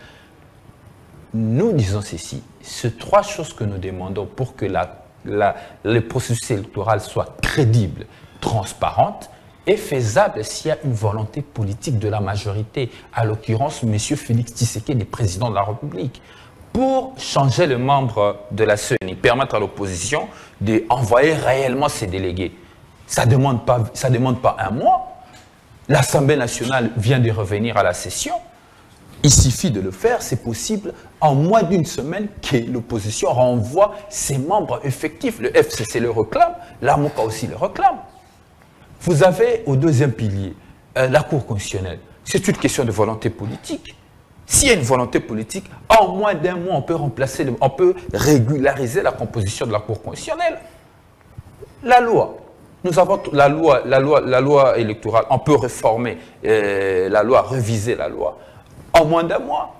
Nous disons ceci, ces trois choses que nous demandons pour que la, la, le processus électoral soit crédible, transparente, est faisable s'il y a une volonté politique de la majorité, à l'occurrence M. Félix Tshisekedi, président de la République, pour changer le membre de la C E N I, permettre à l'opposition d'envoyer réellement ses délégués. Ça ne demande pas, ça demande pas un mois. L'Assemblée nationale vient de revenir à la session. Il suffit de le faire, c'est possible, en moins d'une semaine que l'opposition renvoie ses membres effectifs. Le F C C le réclame, la MOCA aussi le réclame. Vous avez au deuxième pilier, euh, la Cour constitutionnelle. C'est une question de volonté politique. S'il y a une volonté politique, en moins d'un mois, on peut remplacer, le, on peut régulariser la composition de la Cour constitutionnelle. La loi. Nous avons la loi, la loi, la loi électorale, on peut réformer euh, la loi, réviser la loi en moins d'un mois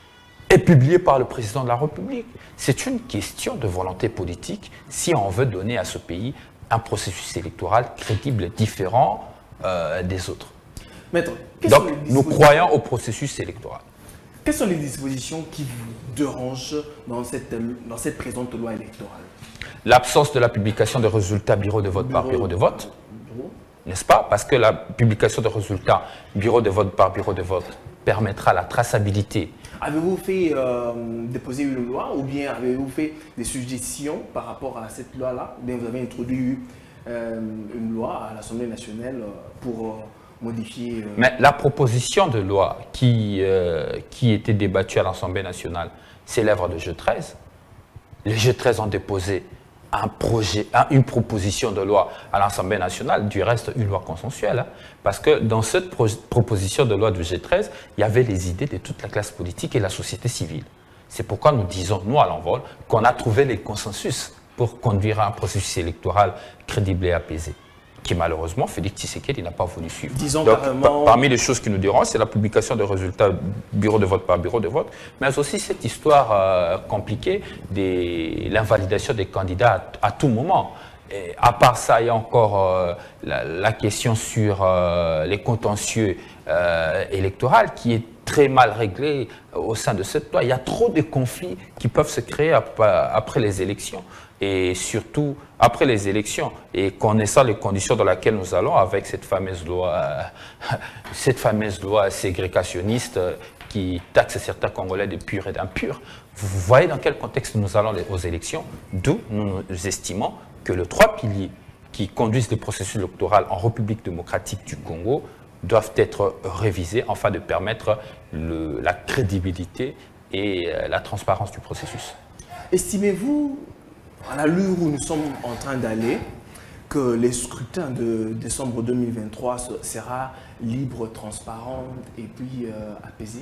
et publiée par le président de la République. C'est une question de volonté politique si on veut donner à ce pays un processus électoral crédible, différent euh, des autres. Maître, donc nous croyons au processus électoral. Quelles sont les dispositions qui vous dérangent dans cette, dans cette présente loi électorale? L'absence de la publication des résultats bureau de vote bureau, par bureau de vote, n'est-ce pas? Parce que la publication des résultats bureau de vote par bureau de vote permettra la traçabilité. Avez-vous fait euh, déposer une loi ou bien avez-vous fait des suggestions par rapport à cette loi-là? Ou bien vous avez introduit euh, une loi à l'Assemblée nationale pour euh, modifier... Euh... Mais la proposition de loi qui, euh, qui était débattue à l'Assemblée nationale, c'est l'œuvre de G treize. Les G treize ont déposé un projet, une proposition de loi à l'Assemblée nationale, du reste une loi consensuelle, hein, parce que dans cette pro proposition de loi du G treize, il y avait les idées de toute la classe politique et la société civile. C'est pourquoi nous disons, nous à l'Envol, qu'on a trouvé les consensus pour conduire un processus électoral crédible et apaisé, qui malheureusement, Félix Tshisekedi n'a pas voulu suivre. Disons Donc, carrément... parmi les choses qui nous dérangent, c'est la publication des résultats bureau de vote par bureau de vote, mais aussi cette histoire euh, compliquée de l'invalidation des candidats à, à tout moment. Et à part ça, il y a encore euh, la, la question sur euh, les contentieux euh, électoraux qui est très mal réglée au sein de cette loi. Il y a trop de conflits qui peuvent se créer ap après les élections. Et surtout après les élections, et connaissant les conditions dans lesquelles nous allons avec cette fameuse loi, euh, cette fameuse loi ségrégationniste euh, qui taxe certains Congolais de purs et d'impurs. Vous voyez dans quel contexte nous allons aux élections, d'où nous estimons que les trois piliers qui conduisent le processus électoral en République démocratique du Congo doivent être révisés afin de permettre le, la crédibilité et euh, la transparence du processus. Estimez-vous, à l'allure où nous sommes en train d'aller, que les scrutins de décembre deux mille vingt-trois sera libre, transparent et puis euh, apaisé?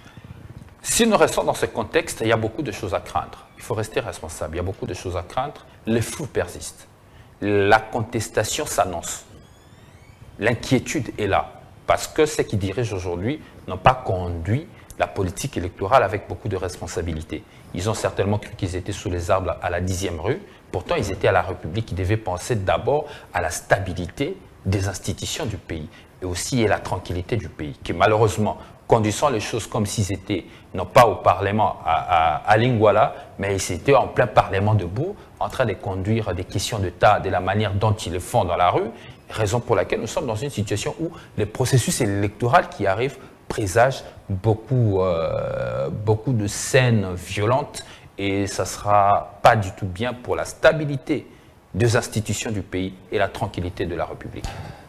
Si nous restons dans ce contexte, il y a beaucoup de choses à craindre. Il faut rester responsable. Il y a beaucoup de choses à craindre. Le flou persiste. La contestation s'annonce. L'inquiétude est là. Parce que ceux qui dirigent aujourd'hui n'ont pas conduit la politique électorale avec beaucoup de responsabilités. Ils ont certainement cru qu'ils étaient sous les arbres à la dixième rue. Pourtant, ils étaient à la République. Ils devaient penser d'abord à la stabilité des institutions du pays et aussi à la tranquillité du pays, qui malheureusement, conduisant les choses comme s'ils étaient, non pas au Parlement à, à, à Lingouala, mais ils étaient en plein Parlement debout, en train de conduire des questions d'État de la manière dont ils le font dans la rue, raison pour laquelle nous sommes dans une situation où le processus électoral qui arrive présage beaucoup, euh, beaucoup de scènes violentes et ça ne sera pas du tout bien pour la stabilité des institutions du pays et la tranquillité de la République.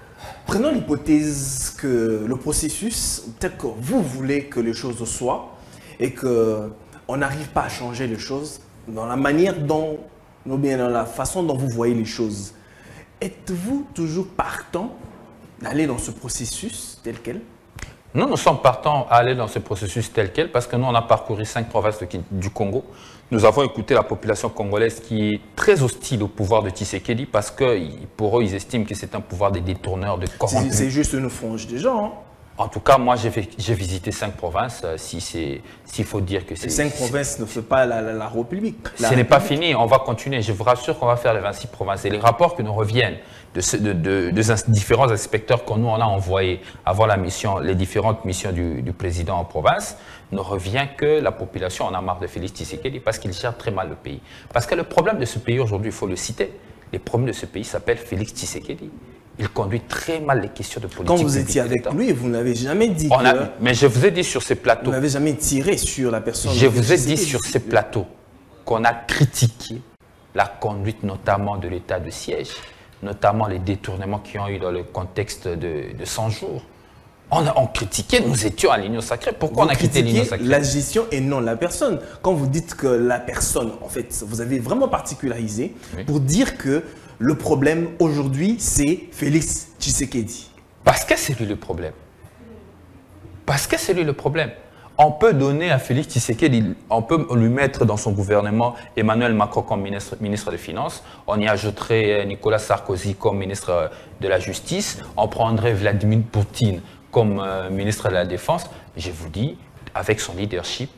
Prenons l'hypothèse que le processus, tel que vous voulez que les choses soient, et qu'on n'arrive pas à changer les choses dans la manière dont, ou bien dans la façon dont vous voyez les choses. Êtes-vous toujours partant d'aller dans ce processus tel quel? Nous, nous sommes partants à aller dans ce processus tel quel parce que nous, on a parcouru cinq provinces de, du Congo. Nous avons écouté la population congolaise qui est très hostile au pouvoir de Tshisekedi parce que pour eux, ils estiment que c'est un pouvoir des détourneurs, de corrompus. C'est juste une frange des gens. Hein. En tout cas, moi, j'ai visité cinq provinces, si c'est, s'il faut dire que c'est... Cinq provinces ne fait pas la, la, la République. La Ce n'est pas fini, on va continuer. Je vous rassure qu'on va faire les vingt-six provinces. Et les rapports qui nous reviennent de, ce, de, de, de différents inspecteurs que nous, on a envoyés avant la mission, les différentes missions du, du président en province, nous revient que la population en a marre de Félix Tshisekedi parce qu'il gère très mal le pays. Parce que le problème de ce pays aujourd'hui, il faut le citer, le problème de ce pays s'appelle Félix Tshisekedi. Il conduit très mal les questions de politique. Quand vous étiez avec lui, vous n'avez jamais dit on que... A, mais je vous ai dit sur ces plateaux... Vous n'avez jamais tiré sur la personne... Je vous ai dit sur ces plateaux qu'on a critiqué la conduite notamment de l'état de siège, notamment les détournements qui ont eu dans le contexte de, de cent jours. On a on critiqué, nous étions à l'Union sacrée. Pourquoi vous on a quitté l'Union sacrée? La gestion et non la personne. Quand vous dites que la personne, en fait, vous avez vraiment particularisé oui. pour dire que le problème aujourd'hui, c'est Félix Tshisekedi. Parce que c'est lui le problème. Parce que c'est lui le problème. On peut donner à Félix Tshisekedi, on peut lui mettre dans son gouvernement Emmanuel Macron comme ministre, ministre des Finances, on y ajouterait Nicolas Sarkozy comme ministre de la Justice, on prendrait Vladimir Poutine comme euh, ministre de la Défense. Je vous dis, avec son leadership,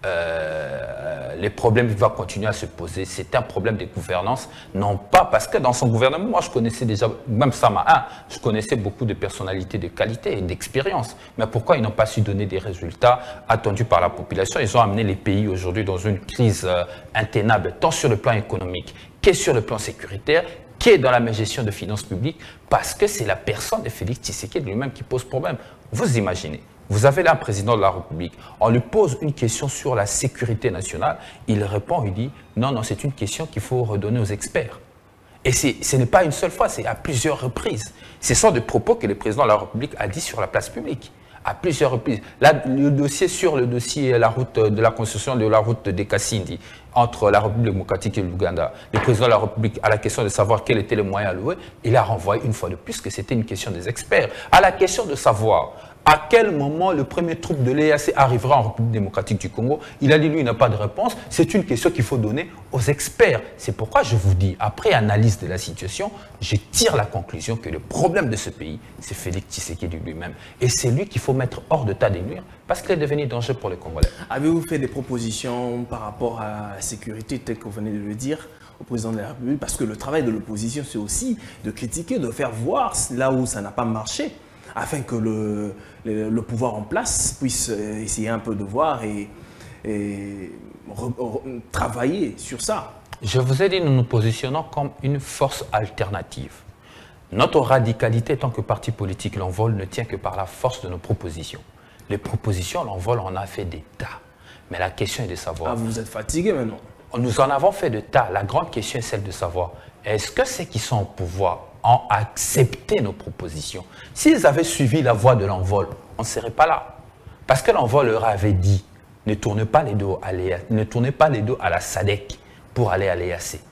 Euh, les problèmes vont continuer à se poser. C'est un problème de gouvernance, non pas parce que dans son gouvernement, moi je connaissais déjà, même Sama un, je connaissais beaucoup de personnalités de qualité et d'expérience. Mais pourquoi ils n'ont pas su donner des résultats attendus par la population? Ils ont amené les pays aujourd'hui dans une crise euh, intenable, tant sur le plan économique que sur le plan sécuritaire, qui est dans la gestion de finances publiques, parce que c'est la personne de Félix Tshisekedi lui-même qui pose problème. Vous imaginez, vous avez là un président de la République, on lui pose une question sur la sécurité nationale, il répond, il dit non, non, c'est une question qu'il faut redonner aux experts. Et ce n'est pas une seule fois, c'est à plusieurs reprises. Ce sont des propos que le président de la République a dit sur la place publique, à plusieurs reprises. Là, le dossier sur le dossier la route de la construction de la route de Kassindi, entre la République démocratique et l'Ouganda, le président de la République, à la question de savoir quel était le moyen alloué, il a renvoyé une fois de plus que c'était une question des experts. À la question de savoir à quel moment le premier troupe de l'E A C arrivera en République démocratique du Congo, il a dit lui, il n'a pas de réponse. C'est une question qu'il faut donner aux experts. C'est pourquoi je vous dis, après analyse de la situation, je tire la conclusion que le problème de ce pays, c'est Félix Tshisekedi lui-même. Et c'est lui qu'il faut mettre hors d'état de nuire parce qu'il est devenu danger pour les Congolais. Avez-vous fait des propositions par rapport à la sécurité, tel que vous venez de le dire, au président de la République? Parce que le travail de l'opposition, c'est aussi de critiquer, de faire voir là où ça n'a pas marché, afin que le, le, le pouvoir en place puisse essayer un peu de voir et, et re, re, travailler sur ça. Je vous ai dit, nous nous positionnons comme une force alternative. Notre radicalité, tant que parti politique, l'envol ne tient que par la force de nos propositions. Les propositions, l'envol, on a fait des tas. Mais la question est de savoir... Ah, vous êtes fatigué maintenant? Nous en avons fait de tas. La grande question est celle de savoir, est-ce que ceux qui sont au pouvoir ont accepté nos propositions? S'ils avaient suivi la voie de l'envol, on ne serait pas là. Parce que l'envol leur avait dit, ne tournez pas les dos à l'E A C, ne tournez pas les dos à la SADC pour aller à l'E A C.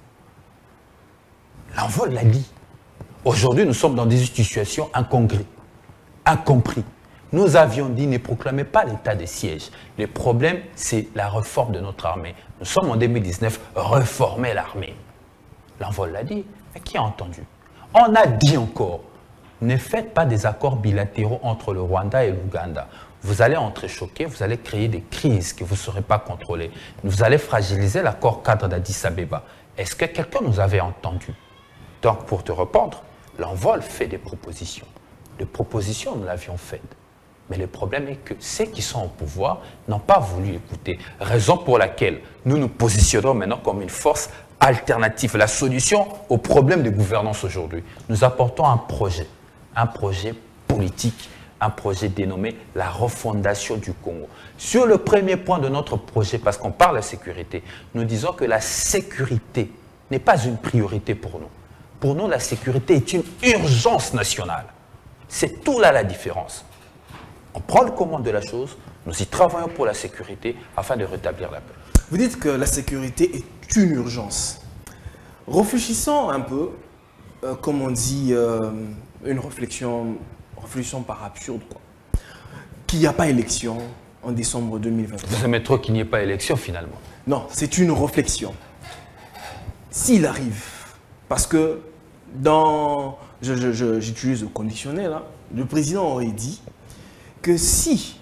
L'envol l'a dit. Aujourd'hui, nous sommes dans des situations incongrues, incomprises. Nous avions dit, ne proclamez pas l'état de siège. Le problème, c'est la réforme de notre armée. Nous sommes en deux mille dix-neuf, reformer l'armée. L'envol l'a dit, mais qui a entendu? On a dit encore, ne faites pas des accords bilatéraux entre le Rwanda et l'Ouganda. Vous allez entrechoquer, vous allez créer des crises que vous ne saurez pas contrôler. Vous allez fragiliser l'accord cadre d'Addis Abeba. Est-ce que quelqu'un nous avait entendu? Donc, pour te répondre, l'envol fait des propositions. Des propositions, nous l'avions faites. Mais le problème est que ceux qui sont au pouvoir n'ont pas voulu écouter. Raison pour laquelle nous nous positionnons maintenant comme une force alternative. La solution au problème de gouvernance aujourd'hui. Nous apportons un projet, un projet politique, un projet dénommé la refondation du Congo. Sur le premier point de notre projet, parce qu'on parle de sécurité, nous disons que la sécurité n'est pas une priorité pour nous. Pour nous, la sécurité est une urgence nationale. C'est tout là la différence. On prend le commande de la chose, Nous y travaillons pour la sécurité afin de rétablir la paix. Vous dites que la sécurité est une urgence. Réfléchissons un peu, euh, comme on dit, euh, une réflexion, réflexion par absurde, quoi. Qu'il n'y a pas élection en décembre deux mille vingt. Vous aimez trop qu'il n'y ait pas élection finalement? Non, c'est une réflexion. S'il arrive, parce que dans, j'utilise je, je, je, le conditionnel, hein, le président aurait dit que si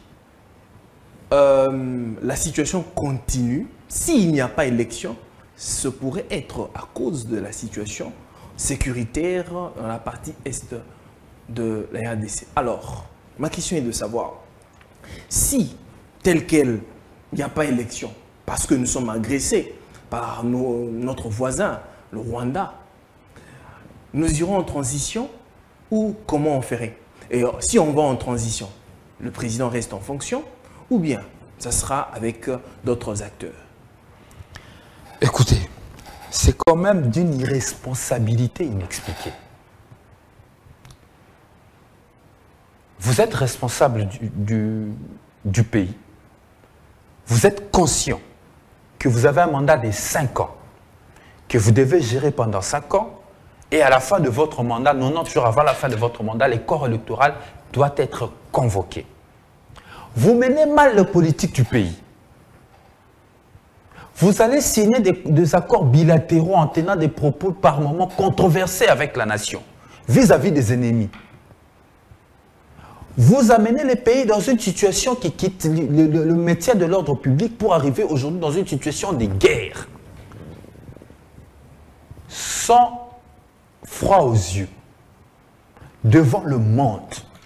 euh, la situation continue, s'il n'y a pas élection, ce pourrait être à cause de la situation sécuritaire dans la partie est de la R D C. Alors, ma question est de savoir, si tel quel, il n'y a pas élection, parce que nous sommes agressés par nos, notre voisin, le Rwanda, nous irons en transition ou comment on ferait? Et si on va en transition, le président reste en fonction ou bien ça sera avec d'autres acteurs? Écoutez, c'est quand même d'une irresponsabilité inexpliquée. Vous êtes responsable du, du, du pays. Vous êtes conscient que vous avez un mandat de cinq ans, que vous devez gérer pendant cinq ans, et à la fin de votre mandat, quatre-vingt-dix jours avant la fin de votre mandat, le corps électoral doit être convoqué. Vous menez mal la politique du pays. Vous allez signer des, des accords bilatéraux en tenant des propos par moments controversés avec la nation, vis-à-vis des ennemis. Vous amenez les pays dans une situation qui quitte le, le, le maintien de l'ordre public pour arriver aujourd'hui dans une situation de guerre. Sans froid aux yeux, devant le monde,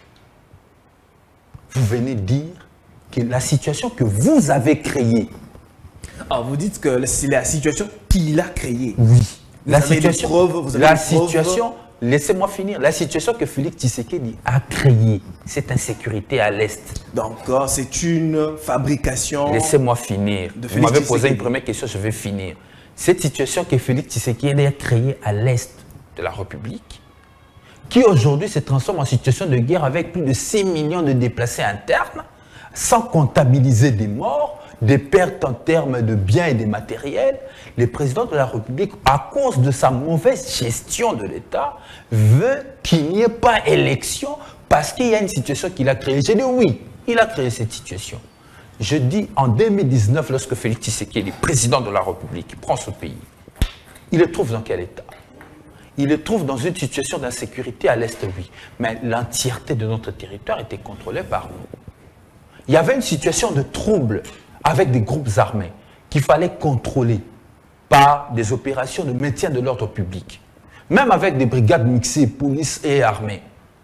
vous venez dire que la situation que vous avez créée. Ah, vous dites que c'est la situation qu'il a créée. Oui. Vous la avez situation, des preuves, vous avez la des preuves. situation, laissez-moi finir. La situation que Félix Tshisekedi a créée, cette insécurité à l'Est. Donc, c'est une fabrication. Laissez-moi finir. Vous m'avez posé une première question, je vais finir. Cette situation que Félix Tshisekedi a créée à l'Est de la République, qui aujourd'hui se transforme en situation de guerre avec plus de six millions de déplacés internes, sans comptabiliser des morts, des pertes en termes de biens et de matériels, le président de la République, à cause de sa mauvaise gestion de l'État, veut qu'il n'y ait pas élection parce qu'il y a une situation qu'il a créée. J'ai dit oui, il a créé cette situation. Je dis en deux mille dix-neuf, lorsque Félix Tshisekedi, président de la République, prend ce pays, il le trouve dans quel état? Il le trouve dans une situation d'insécurité à l'Est, oui, mais l'entièreté de notre territoire était contrôlée par nous. Il y avait une situation de trouble avec des groupes armés qu'il fallait contrôler par des opérations de maintien de l'ordre public, même avec des brigades mixées, police et armée.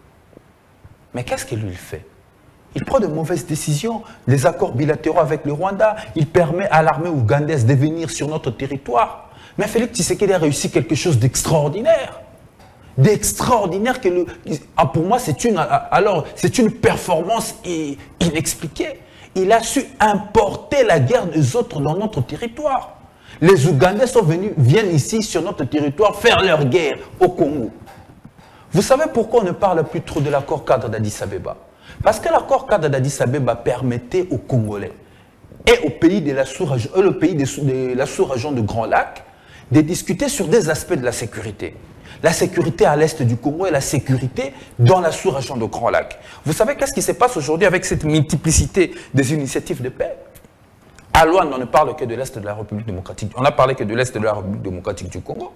Mais qu'est-ce qu'il lui fait? Il prend de mauvaises décisions, les accords bilatéraux avec le Rwanda, il permet à l'armée ougandaise de venir sur notre territoire. Mais Félix Tshisekedi a réussi quelque chose d'extraordinaire. D'extraordinaire que le, pour moi c'est une, alors c'est une performance inexpliquée. Il a su importer la guerre des autres dans notre territoire. Les Ougandais sont venus, viennent ici sur notre territoire faire leur guerre au Congo. Vous savez pourquoi on ne parle plus trop de l'accord cadre d'Addis Abeba? Parce que l'accord cadre d'Addis Abeba permettait aux Congolais et aux pays de la sous-région, le pays de, de la sous-région de Grand Lac de discuter sur des aspects de la sécurité. La sécurité à l'est du Congo et la sécurité dans la sous-région de Grand Lac. Vous savez qu'est-ce qui se passe aujourd'hui avec cette multiplicité des initiatives de paix? À Luanda, on ne parle que de l'est de la République démocratique. On n'a parlé que de l'est de la République démocratique du Congo.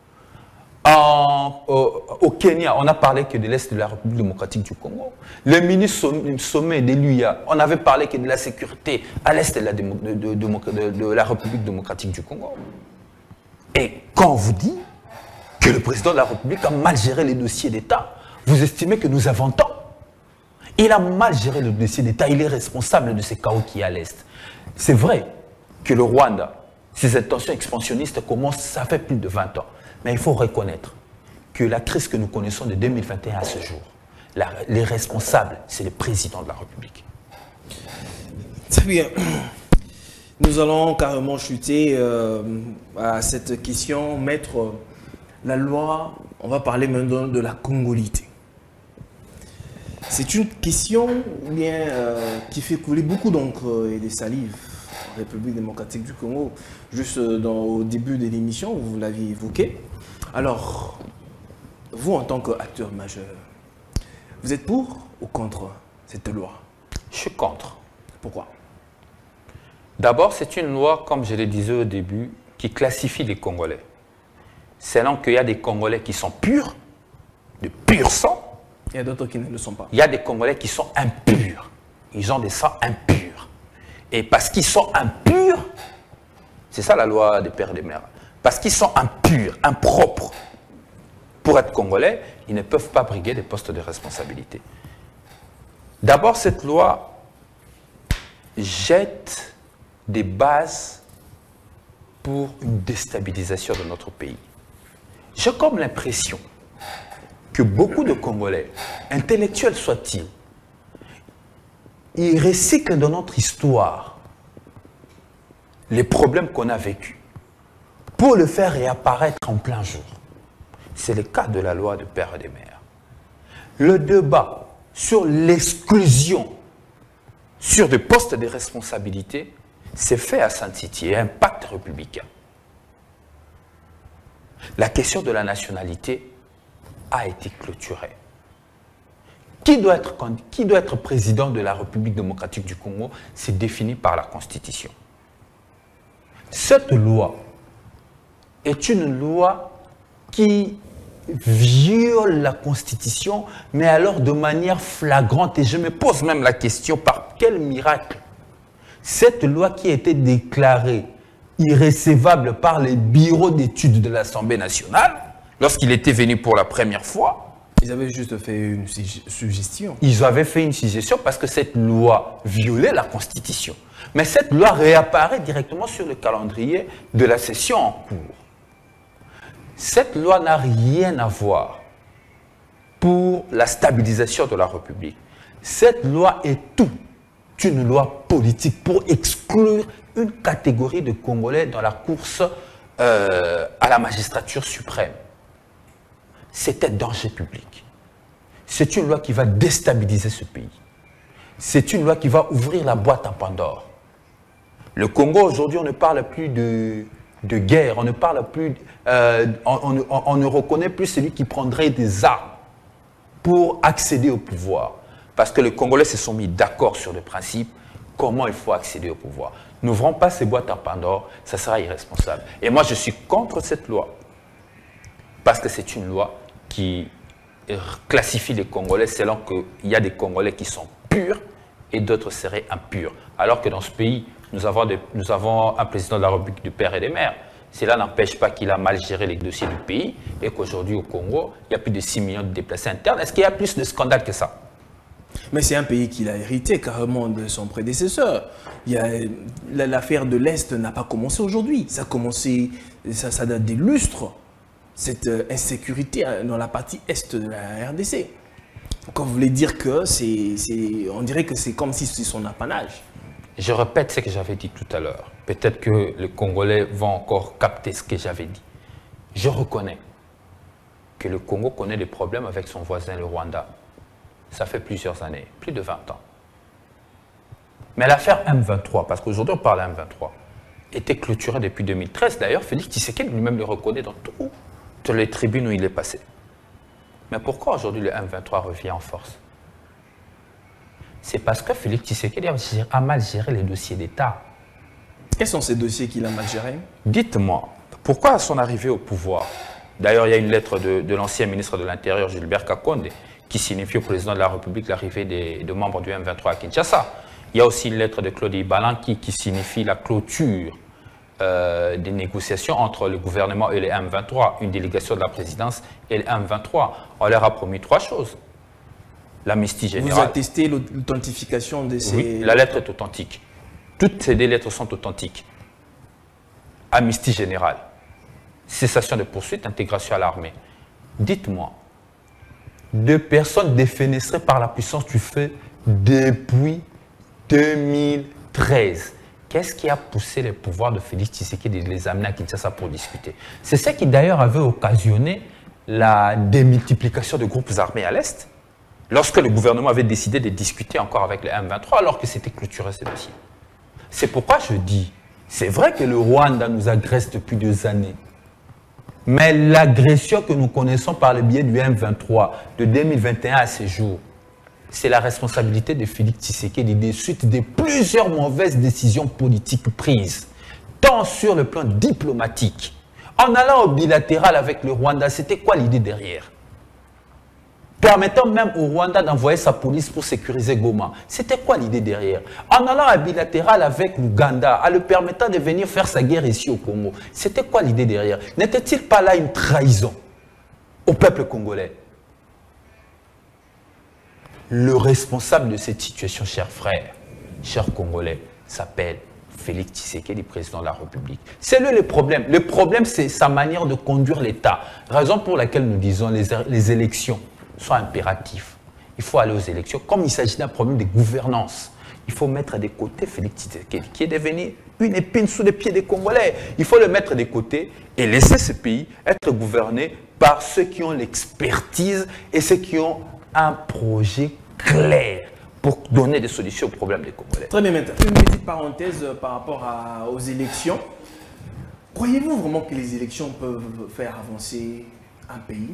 En, au, au Kenya, on n'a parlé que de l'est de la République démocratique du Congo. Le ministre sommet de l'U I A, on n'avait parlé que de la sécurité à l'est de, de, de, de, de la République démocratique du Congo. Et quand on vous dit que le président de la République a mal géré les dossiers d'État, vous estimez que nous avons tort? Il a mal géré le dossier d'État, il est responsable de ce chaos qui est à l'Est. C'est vrai que le Rwanda, ses intentions expansionnistes commencent, ça fait plus de vingt ans. Mais il faut reconnaître que la crise que nous connaissons de deux mille vingt et un à ce jour, la, les responsables, c'est le président de la République. Très bien. Nous allons carrément chuter euh, à cette question, mettre la loi, on va parler maintenant de la congolité. C'est une question bien, euh, qui fait couler beaucoup d'encre et des salives en République démocratique du Congo. Juste dans, au début de l'émission, vous l'aviez évoqué. Alors, vous en tant qu'acteur majeur, vous êtes pour ou contre cette loi? Je suis contre. Pourquoi? D'abord, c'est une loi, comme je le disais au début, qui classifie les Congolais. Selon qu'il y a des Congolais qui sont purs, de pur sang. Il y a d'autres qui ne le sont pas. Il y a des Congolais qui sont impurs. Ils ont des sangs impurs. Et parce qu'ils sont impurs, c'est ça la loi des pères et des mères. Parce qu'ils sont impurs, impropres, pour être Congolais, ils ne peuvent pas briguer des postes de responsabilité. D'abord, cette loi jette des bases pour une déstabilisation de notre pays. J'ai comme l'impression que beaucoup de Congolais, intellectuels soient-ils, ils recyclent dans notre histoire les problèmes qu'on a vécus pour le faire réapparaître en plein jour. C'est le cas de la loi de père et des mères. Le débat sur l'exclusion sur des postes de responsabilité s'est fait à Saint-Titi et un pacte républicain. La question de la nationalité a été clôturée. Qui doit être, qui doit être président de la République démocratique du Congo, c'est défini par la Constitution. Cette loi est une loi qui viole la Constitution, mais alors de manière flagrante. Et je me pose même la question, par quel miracle cette loi qui a été déclarée irrécevable par les bureaux d'études de l'Assemblée nationale, lorsqu'il était venu pour la première fois, ils avaient juste fait une suggestion. Ils avaient fait une suggestion parce que cette loi violait la Constitution. Mais cette loi réapparaît directement sur le calendrier de la session en cours. Cette loi n'a rien à voir pour la stabilisation de la République. Cette loi est toute une loi politique pour exclure une catégorie de Congolais dans la course euh, à la magistrature suprême. C'est un danger public. C'est une loi qui va déstabiliser ce pays. C'est une loi qui va ouvrir la boîte à Pandore. Le Congo, aujourd'hui, on ne parle plus de, de guerre, on ne parle plus, euh, on, on, on ne reconnaît plus celui qui prendrait des armes pour accéder au pouvoir. Parce que les Congolais se sont mis d'accord sur le principe comment il faut accéder au pouvoir. N'ouvrons pas ces boîtes à Pandore, ça sera irresponsable. Et moi, je suis contre cette loi. Parce que c'est une loi qui classifie les Congolais selon qu'il y a des Congolais qui sont purs et d'autres seraient impurs. Alors que dans ce pays, nous avons, des, nous avons un président de la République du père et des mères. Cela n'empêche pas qu'il a mal géré les dossiers du pays et qu'aujourd'hui au Congo, il y a plus de six millions de déplacés internes. Est-ce qu'il y a plus de scandales que ça? Mais c'est un pays qu'il a hérité carrément de son prédécesseur. L'affaire de l'Est n'a pas commencé aujourd'hui. Ça a commencé, ça, ça date des lustres. Cette insécurité dans la partie est de la R D C. Quand vous voulez dire que c'est, on dirait que c'est comme si c'est son apanage. Je répète ce que j'avais dit tout à l'heure. Peut-être que les Congolais vont encore capter ce que j'avais dit. Je reconnais que le Congo connaît des problèmes avec son voisin, le Rwanda. Ça fait plusieurs années, plus de vingt ans. Mais l'affaire M vingt-trois, parce qu'aujourd'hui on parle de M vingt-trois, était clôturée depuis deux mille treize. D'ailleurs, Félix Tshisekedi lui-même le reconnaît dans tout. Sur les tribunes où il est passé. Mais pourquoi aujourd'hui le M vingt-trois revient en force? C'est parce que Félix Tshisekedi a mal géré les dossiers d'État. Quels sont ces dossiers qu'il a mal gérés? Dites-moi, pourquoi à son arrivée au pouvoir, d'ailleurs il y a une lettre de, de l'ancien ministre de l'Intérieur Gilbert Kakonde qui signifie au président de la République l'arrivée de membres du M vingt-trois à Kinshasa. Il y a aussi une lettre de Claudie Balanki qui signifie la clôture Euh, des négociations entre le gouvernement et les M vingt-trois, une délégation de la présidence et les M vingt-trois. On leur a promis trois choses. L'amnistie générale. Vous attestez l'authentification de ces... Oui, la lettre est authentique. Toutes ces deux lettres sont authentiques. Amnistie générale, cessation de poursuites, intégration à l'armée. Dites-moi, deux personnes défenestrées par la puissance du feu depuis deux mille treize. Qu'est-ce qui a poussé les pouvoirs de Félix Tshisekedi de les amener à Kinshasa pour discuter? C'est ça qui d'ailleurs avait occasionné la démultiplication de groupes armés à l'Est. lorsque le gouvernement avait décidé de discuter encore avec les M vingt-trois, alors que c'était clôturé ce dossier. C'est pourquoi je dis, c'est vrai que le Rwanda nous agresse depuis deux années, mais l'agression que nous connaissons par le biais du M vingt-trois de deux mille vingt et un à ce jour, c'est la responsabilité de Félix Tshisekedi des suites de plusieurs mauvaises décisions politiques prises, tant sur le plan diplomatique. En allant au bilatéral avec le Rwanda, c'était quoi l'idée derrière? Permettant même au Rwanda d'envoyer sa police pour sécuriser Goma. C'était quoi l'idée derrière? En allant à bilatéral avec l'Ouganda, en le permettant de venir faire sa guerre ici au Congo, c'était quoi l'idée derrière? N'était-il pas là une trahison au peuple congolais? Le responsable de cette situation, chers frères, chers Congolais, s'appelle Félix Tshisekedi, président de la République. C'est lui le problème. Le problème, c'est sa manière de conduire l'État. Raison pour laquelle nous disons les, les élections sont impératives. Il faut aller aux élections. Comme il s'agit d'un problème de gouvernance, il faut mettre de côté Félix Tshisekedi, qui est devenu une épine sous les pieds des Congolais. Il faut le mettre de côté et laisser ce pays être gouverné par ceux qui ont l'expertise et ceux qui ont un projet clair pour donner des solutions aux problèmes des Congolais. Très bien, maintenant, une petite parenthèse par rapport à, aux élections. Croyez-vous vraiment que les élections peuvent faire avancer un pays?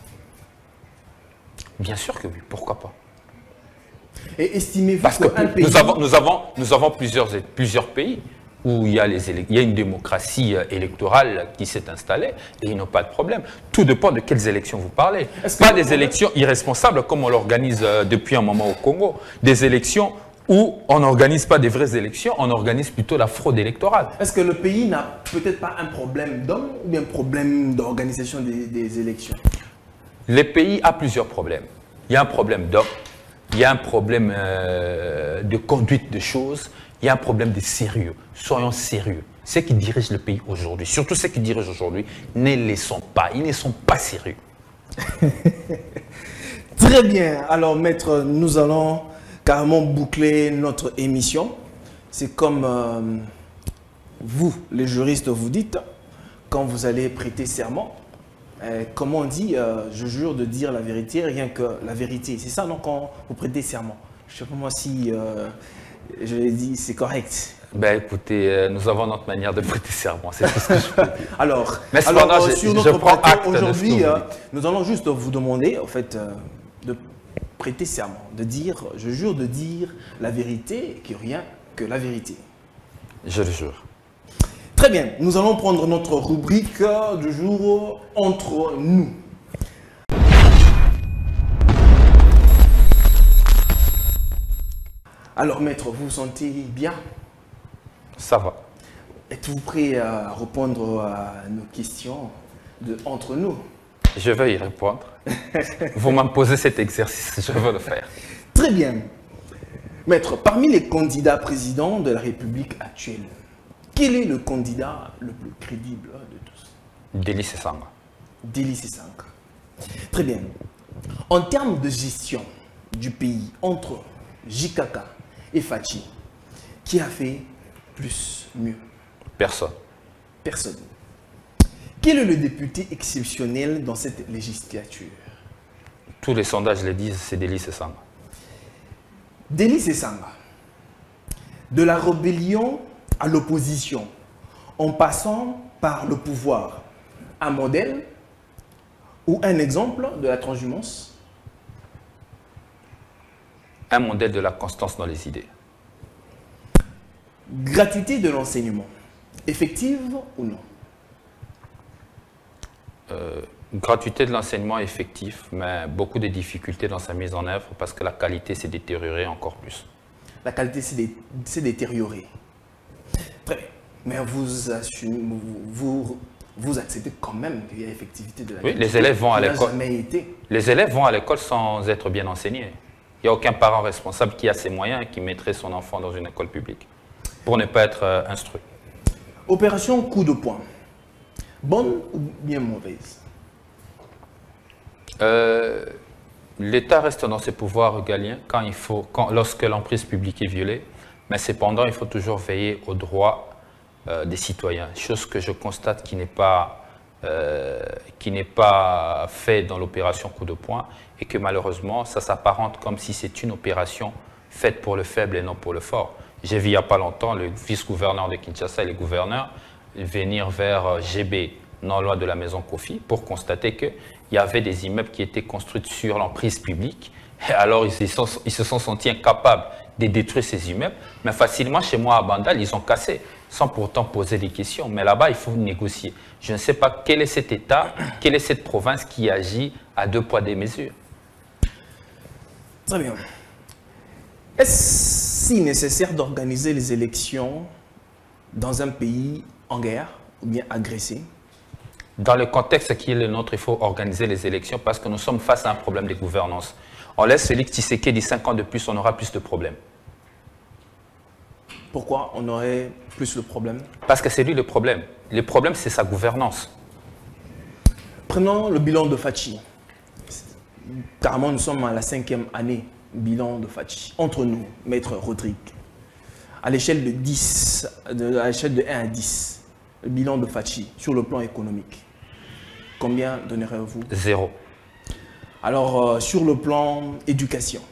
Bien sûr que oui, pourquoi pas? Et estimez-vous Parce que qu'un pays... nous avons, nous avons, nous avons plusieurs, plusieurs pays où il y, a les élec- il y a une démocratie électorale qui s'est installée et ils n'ont pas de problème. Tout dépend de quelles élections vous parlez. Pas des élections irresponsables comme on l'organise depuis un moment au Congo. Des élections où on n'organise pas des vraies élections, on organise plutôt la fraude électorale. Est-ce que le pays n'a peut-être pas un problème d'hommes ou bien un problème d'organisation des, des élections? Le pays a plusieurs problèmes. Il y a un problème d'hommes, il y a un problème euh, de conduite de choses, il y a un problème de sérieux. Soyons sérieux. Ceux qui dirigent le pays aujourd'hui, surtout ceux qui dirigent aujourd'hui, ne les sont pas. Ils ne sont pas sérieux. Très bien. Alors, maître, nous allons carrément boucler notre émission. C'est comme euh, vous, les juristes, vous dites, quand vous allez prêter serment, euh, comment on dit, euh, je jure de dire la vérité, rien que la vérité. C'est ça, non, quand vous prêtez serment. Je ne sais pas moi si... Euh, je l'ai dit, c'est correct. Ben écoutez, euh, nous avons notre manière de prêter serment, c'est tout ce que je peux dire. Alors, Mais alors cependant, euh, je, sur je notre prends plateau acte de ce que aujourd'hui, vous euh, dites. nous allons juste vous demander, en fait, euh, de prêter serment, de dire, je jure de dire la vérité, que rien que la vérité. Je le jure. Très bien, nous allons prendre notre rubrique du jour entre nous. Alors, maître, vous vous sentez bien? Ça va. Êtes-vous prêt à répondre à nos questions de, entre nous? Je vais y répondre. Vous m'imposez cet exercice, je veux le faire. Très bien. Maître, parmi les candidats présidents de la République actuelle, quel est le candidat le plus crédible de tous? Délice Sanga. Délice Sanga. Très bien. En termes de gestion du pays entre J K K et Fachi, qui a fait plus mieux? Personne. Personne. Quel est le député exceptionnel dans cette législature? Tous les sondages le disent, c'est Délice Sanga. Délice Sanga. De la rébellion à l'opposition, en passant par le pouvoir, un modèle ou un exemple de la transhumance? Un modèle de la constance dans les idées. Gratuité de l'enseignement, effective ou non? Euh, gratuité de l'enseignement effectif, mais beaucoup de difficultés dans sa mise en œuvre parce que la qualité s'est détériorée encore plus. La qualité s'est dé détériorée. Très bien. Mais vous, assumez, vous, vous, vous acceptez quand même qu'il y a effectivité de la Oui, qualité. les élèves vont à qui n'a l'école. jamais été. Les élèves vont à l'école sans être bien enseignés. Il n'y a aucun parent responsable qui a ses moyens et qui mettrait son enfant dans une école publique pour ne pas être euh, instruit. Opération coup de poing. Bonne ou bien mauvaise? Euh, L'État reste dans ses pouvoirs régaliens quand il faut, quand, lorsque l'emprise publique est violée, mais cependant, il faut toujours veiller aux droits euh, des citoyens, chose que je constate qui n'est pas euh, qui n'est pas fait dans l'opération coup de poing et que malheureusement, ça s'apparente comme si c'est une opération faite pour le faible et non pour le fort. J'ai vu il n'y a pas longtemps le vice-gouverneur de Kinshasa et les gouverneurs venir vers G B, non loin de la maison Kofi, pour constater qu'il y avait des immeubles qui étaient construits sur l'emprise publique. Et alors, ils se, sont, ils se sont sentis incapables de détruire ces immeubles, mais facilement, chez moi à Bandal, ils ont cassé, sans pourtant poser des questions. Mais là-bas, il faut négocier. Je ne sais pas quel est cet État, quelle est cette province qui agit à deux poids, deux mesures. Très bien. Est-ce si nécessaire d'organiser les élections dans un pays en guerre ou bien agressé? Dans le contexte qui est le nôtre, il faut organiser les élections parce que nous sommes face à un problème de gouvernance. On laisse Félix Tshisekedi cinq ans de plus, on aura plus de problèmes. Pourquoi on aurait plus de problèmes? Parce que c'est lui le problème. Le problème, c'est sa gouvernance. Prenons le bilan de Fachi. Carrément, nous sommes à la cinquième année. Bilan de Fachi. Entre nous, Maître Rodrigue, à l'échelle de dix, de, à l'échelle de un à dix, le bilan de Fachi sur le plan économique, combien donnerez-vous? Zéro. Alors, euh, sur le plan éducation?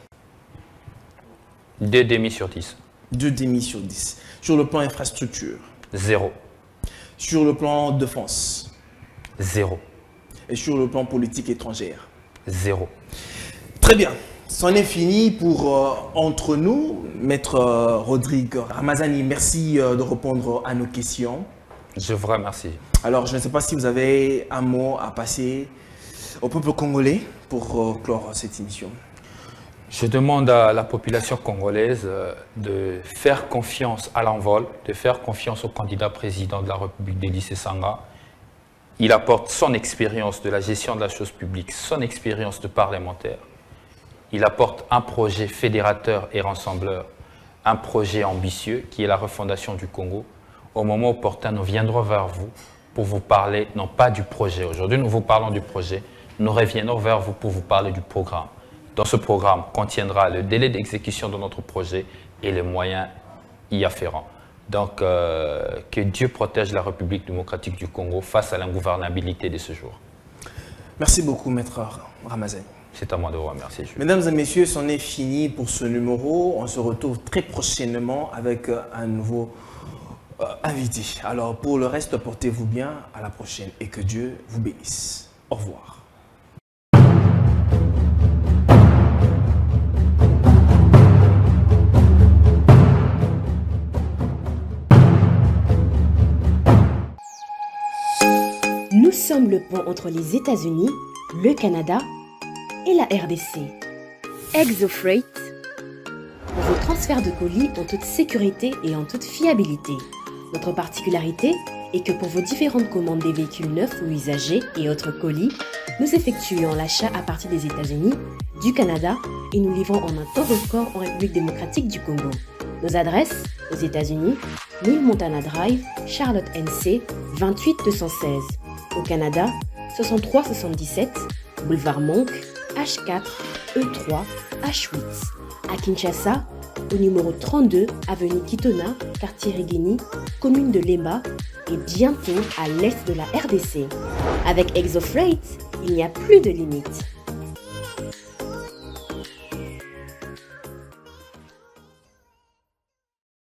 Deux demi sur dix. Deux demi sur dix. Sur le plan infrastructure? Zéro. Sur le plan défense? Zéro. Et sur le plan politique étrangère? Zéro. Très bien. C'en est fini pour euh, entre nous. Maître euh, Rodrigue Ramazani, merci euh, de répondre à nos questions. Je vous remercie. Alors, je ne sais pas si vous avez un mot à passer au peuple congolais pour euh, clore cette émission. Je demande à la population congolaise euh, de faire confiance à l'envol, de faire confiance au candidat président de la République, Délice Sanga. Il apporte son expérience de la gestion de la chose publique, son expérience de parlementaire. Il apporte un projet fédérateur et rassembleur, un projet ambitieux qui est la refondation du Congo. Au moment opportun, nous viendrons vers vous pour vous parler, non pas du projet. Aujourd'hui, nous vous parlons du projet. Nous reviendrons vers vous pour vous parler du programme. Dans ce programme contiendra le délai d'exécution de notre projet et les moyens y afférents. Donc, euh, que Dieu protège la République démocratique du Congo face à l'ingouvernabilité de ce jour. Merci beaucoup, Maître Ramazani. C'est à moi de vous remercier. Mesdames et messieurs, c'en est fini pour ce numéro. On se retrouve très prochainement avec un nouveau euh, invité. Alors, pour le reste, portez-vous bien. À la prochaine et que Dieu vous bénisse. Au revoir. Nous sommes le pont entre les États-Unis, le Canada et la R D C. ExoFreight, vos transferts de colis en toute sécurité et en toute fiabilité. Notre particularité est que pour vos différentes commandes des véhicules neufs ou usagés et autres colis, nous effectuons l'achat à partir des États-Unis, du Canada et nous livrons en un temps record en République démocratique du Congo. Nos adresses aux États-Unis, mille Montana Drive, Charlotte N C, vingt-huit deux cent seize. Au Canada, soixante-trois soixante-dix-sept, boulevard Monk, H quatre, E trois, H huit. À Kinshasa, au numéro trente-deux, avenue Kitona, quartier Rigini, commune de Lemba et bientôt à l'est de la R D C. Avec ExoFreight, il n'y a plus de limite.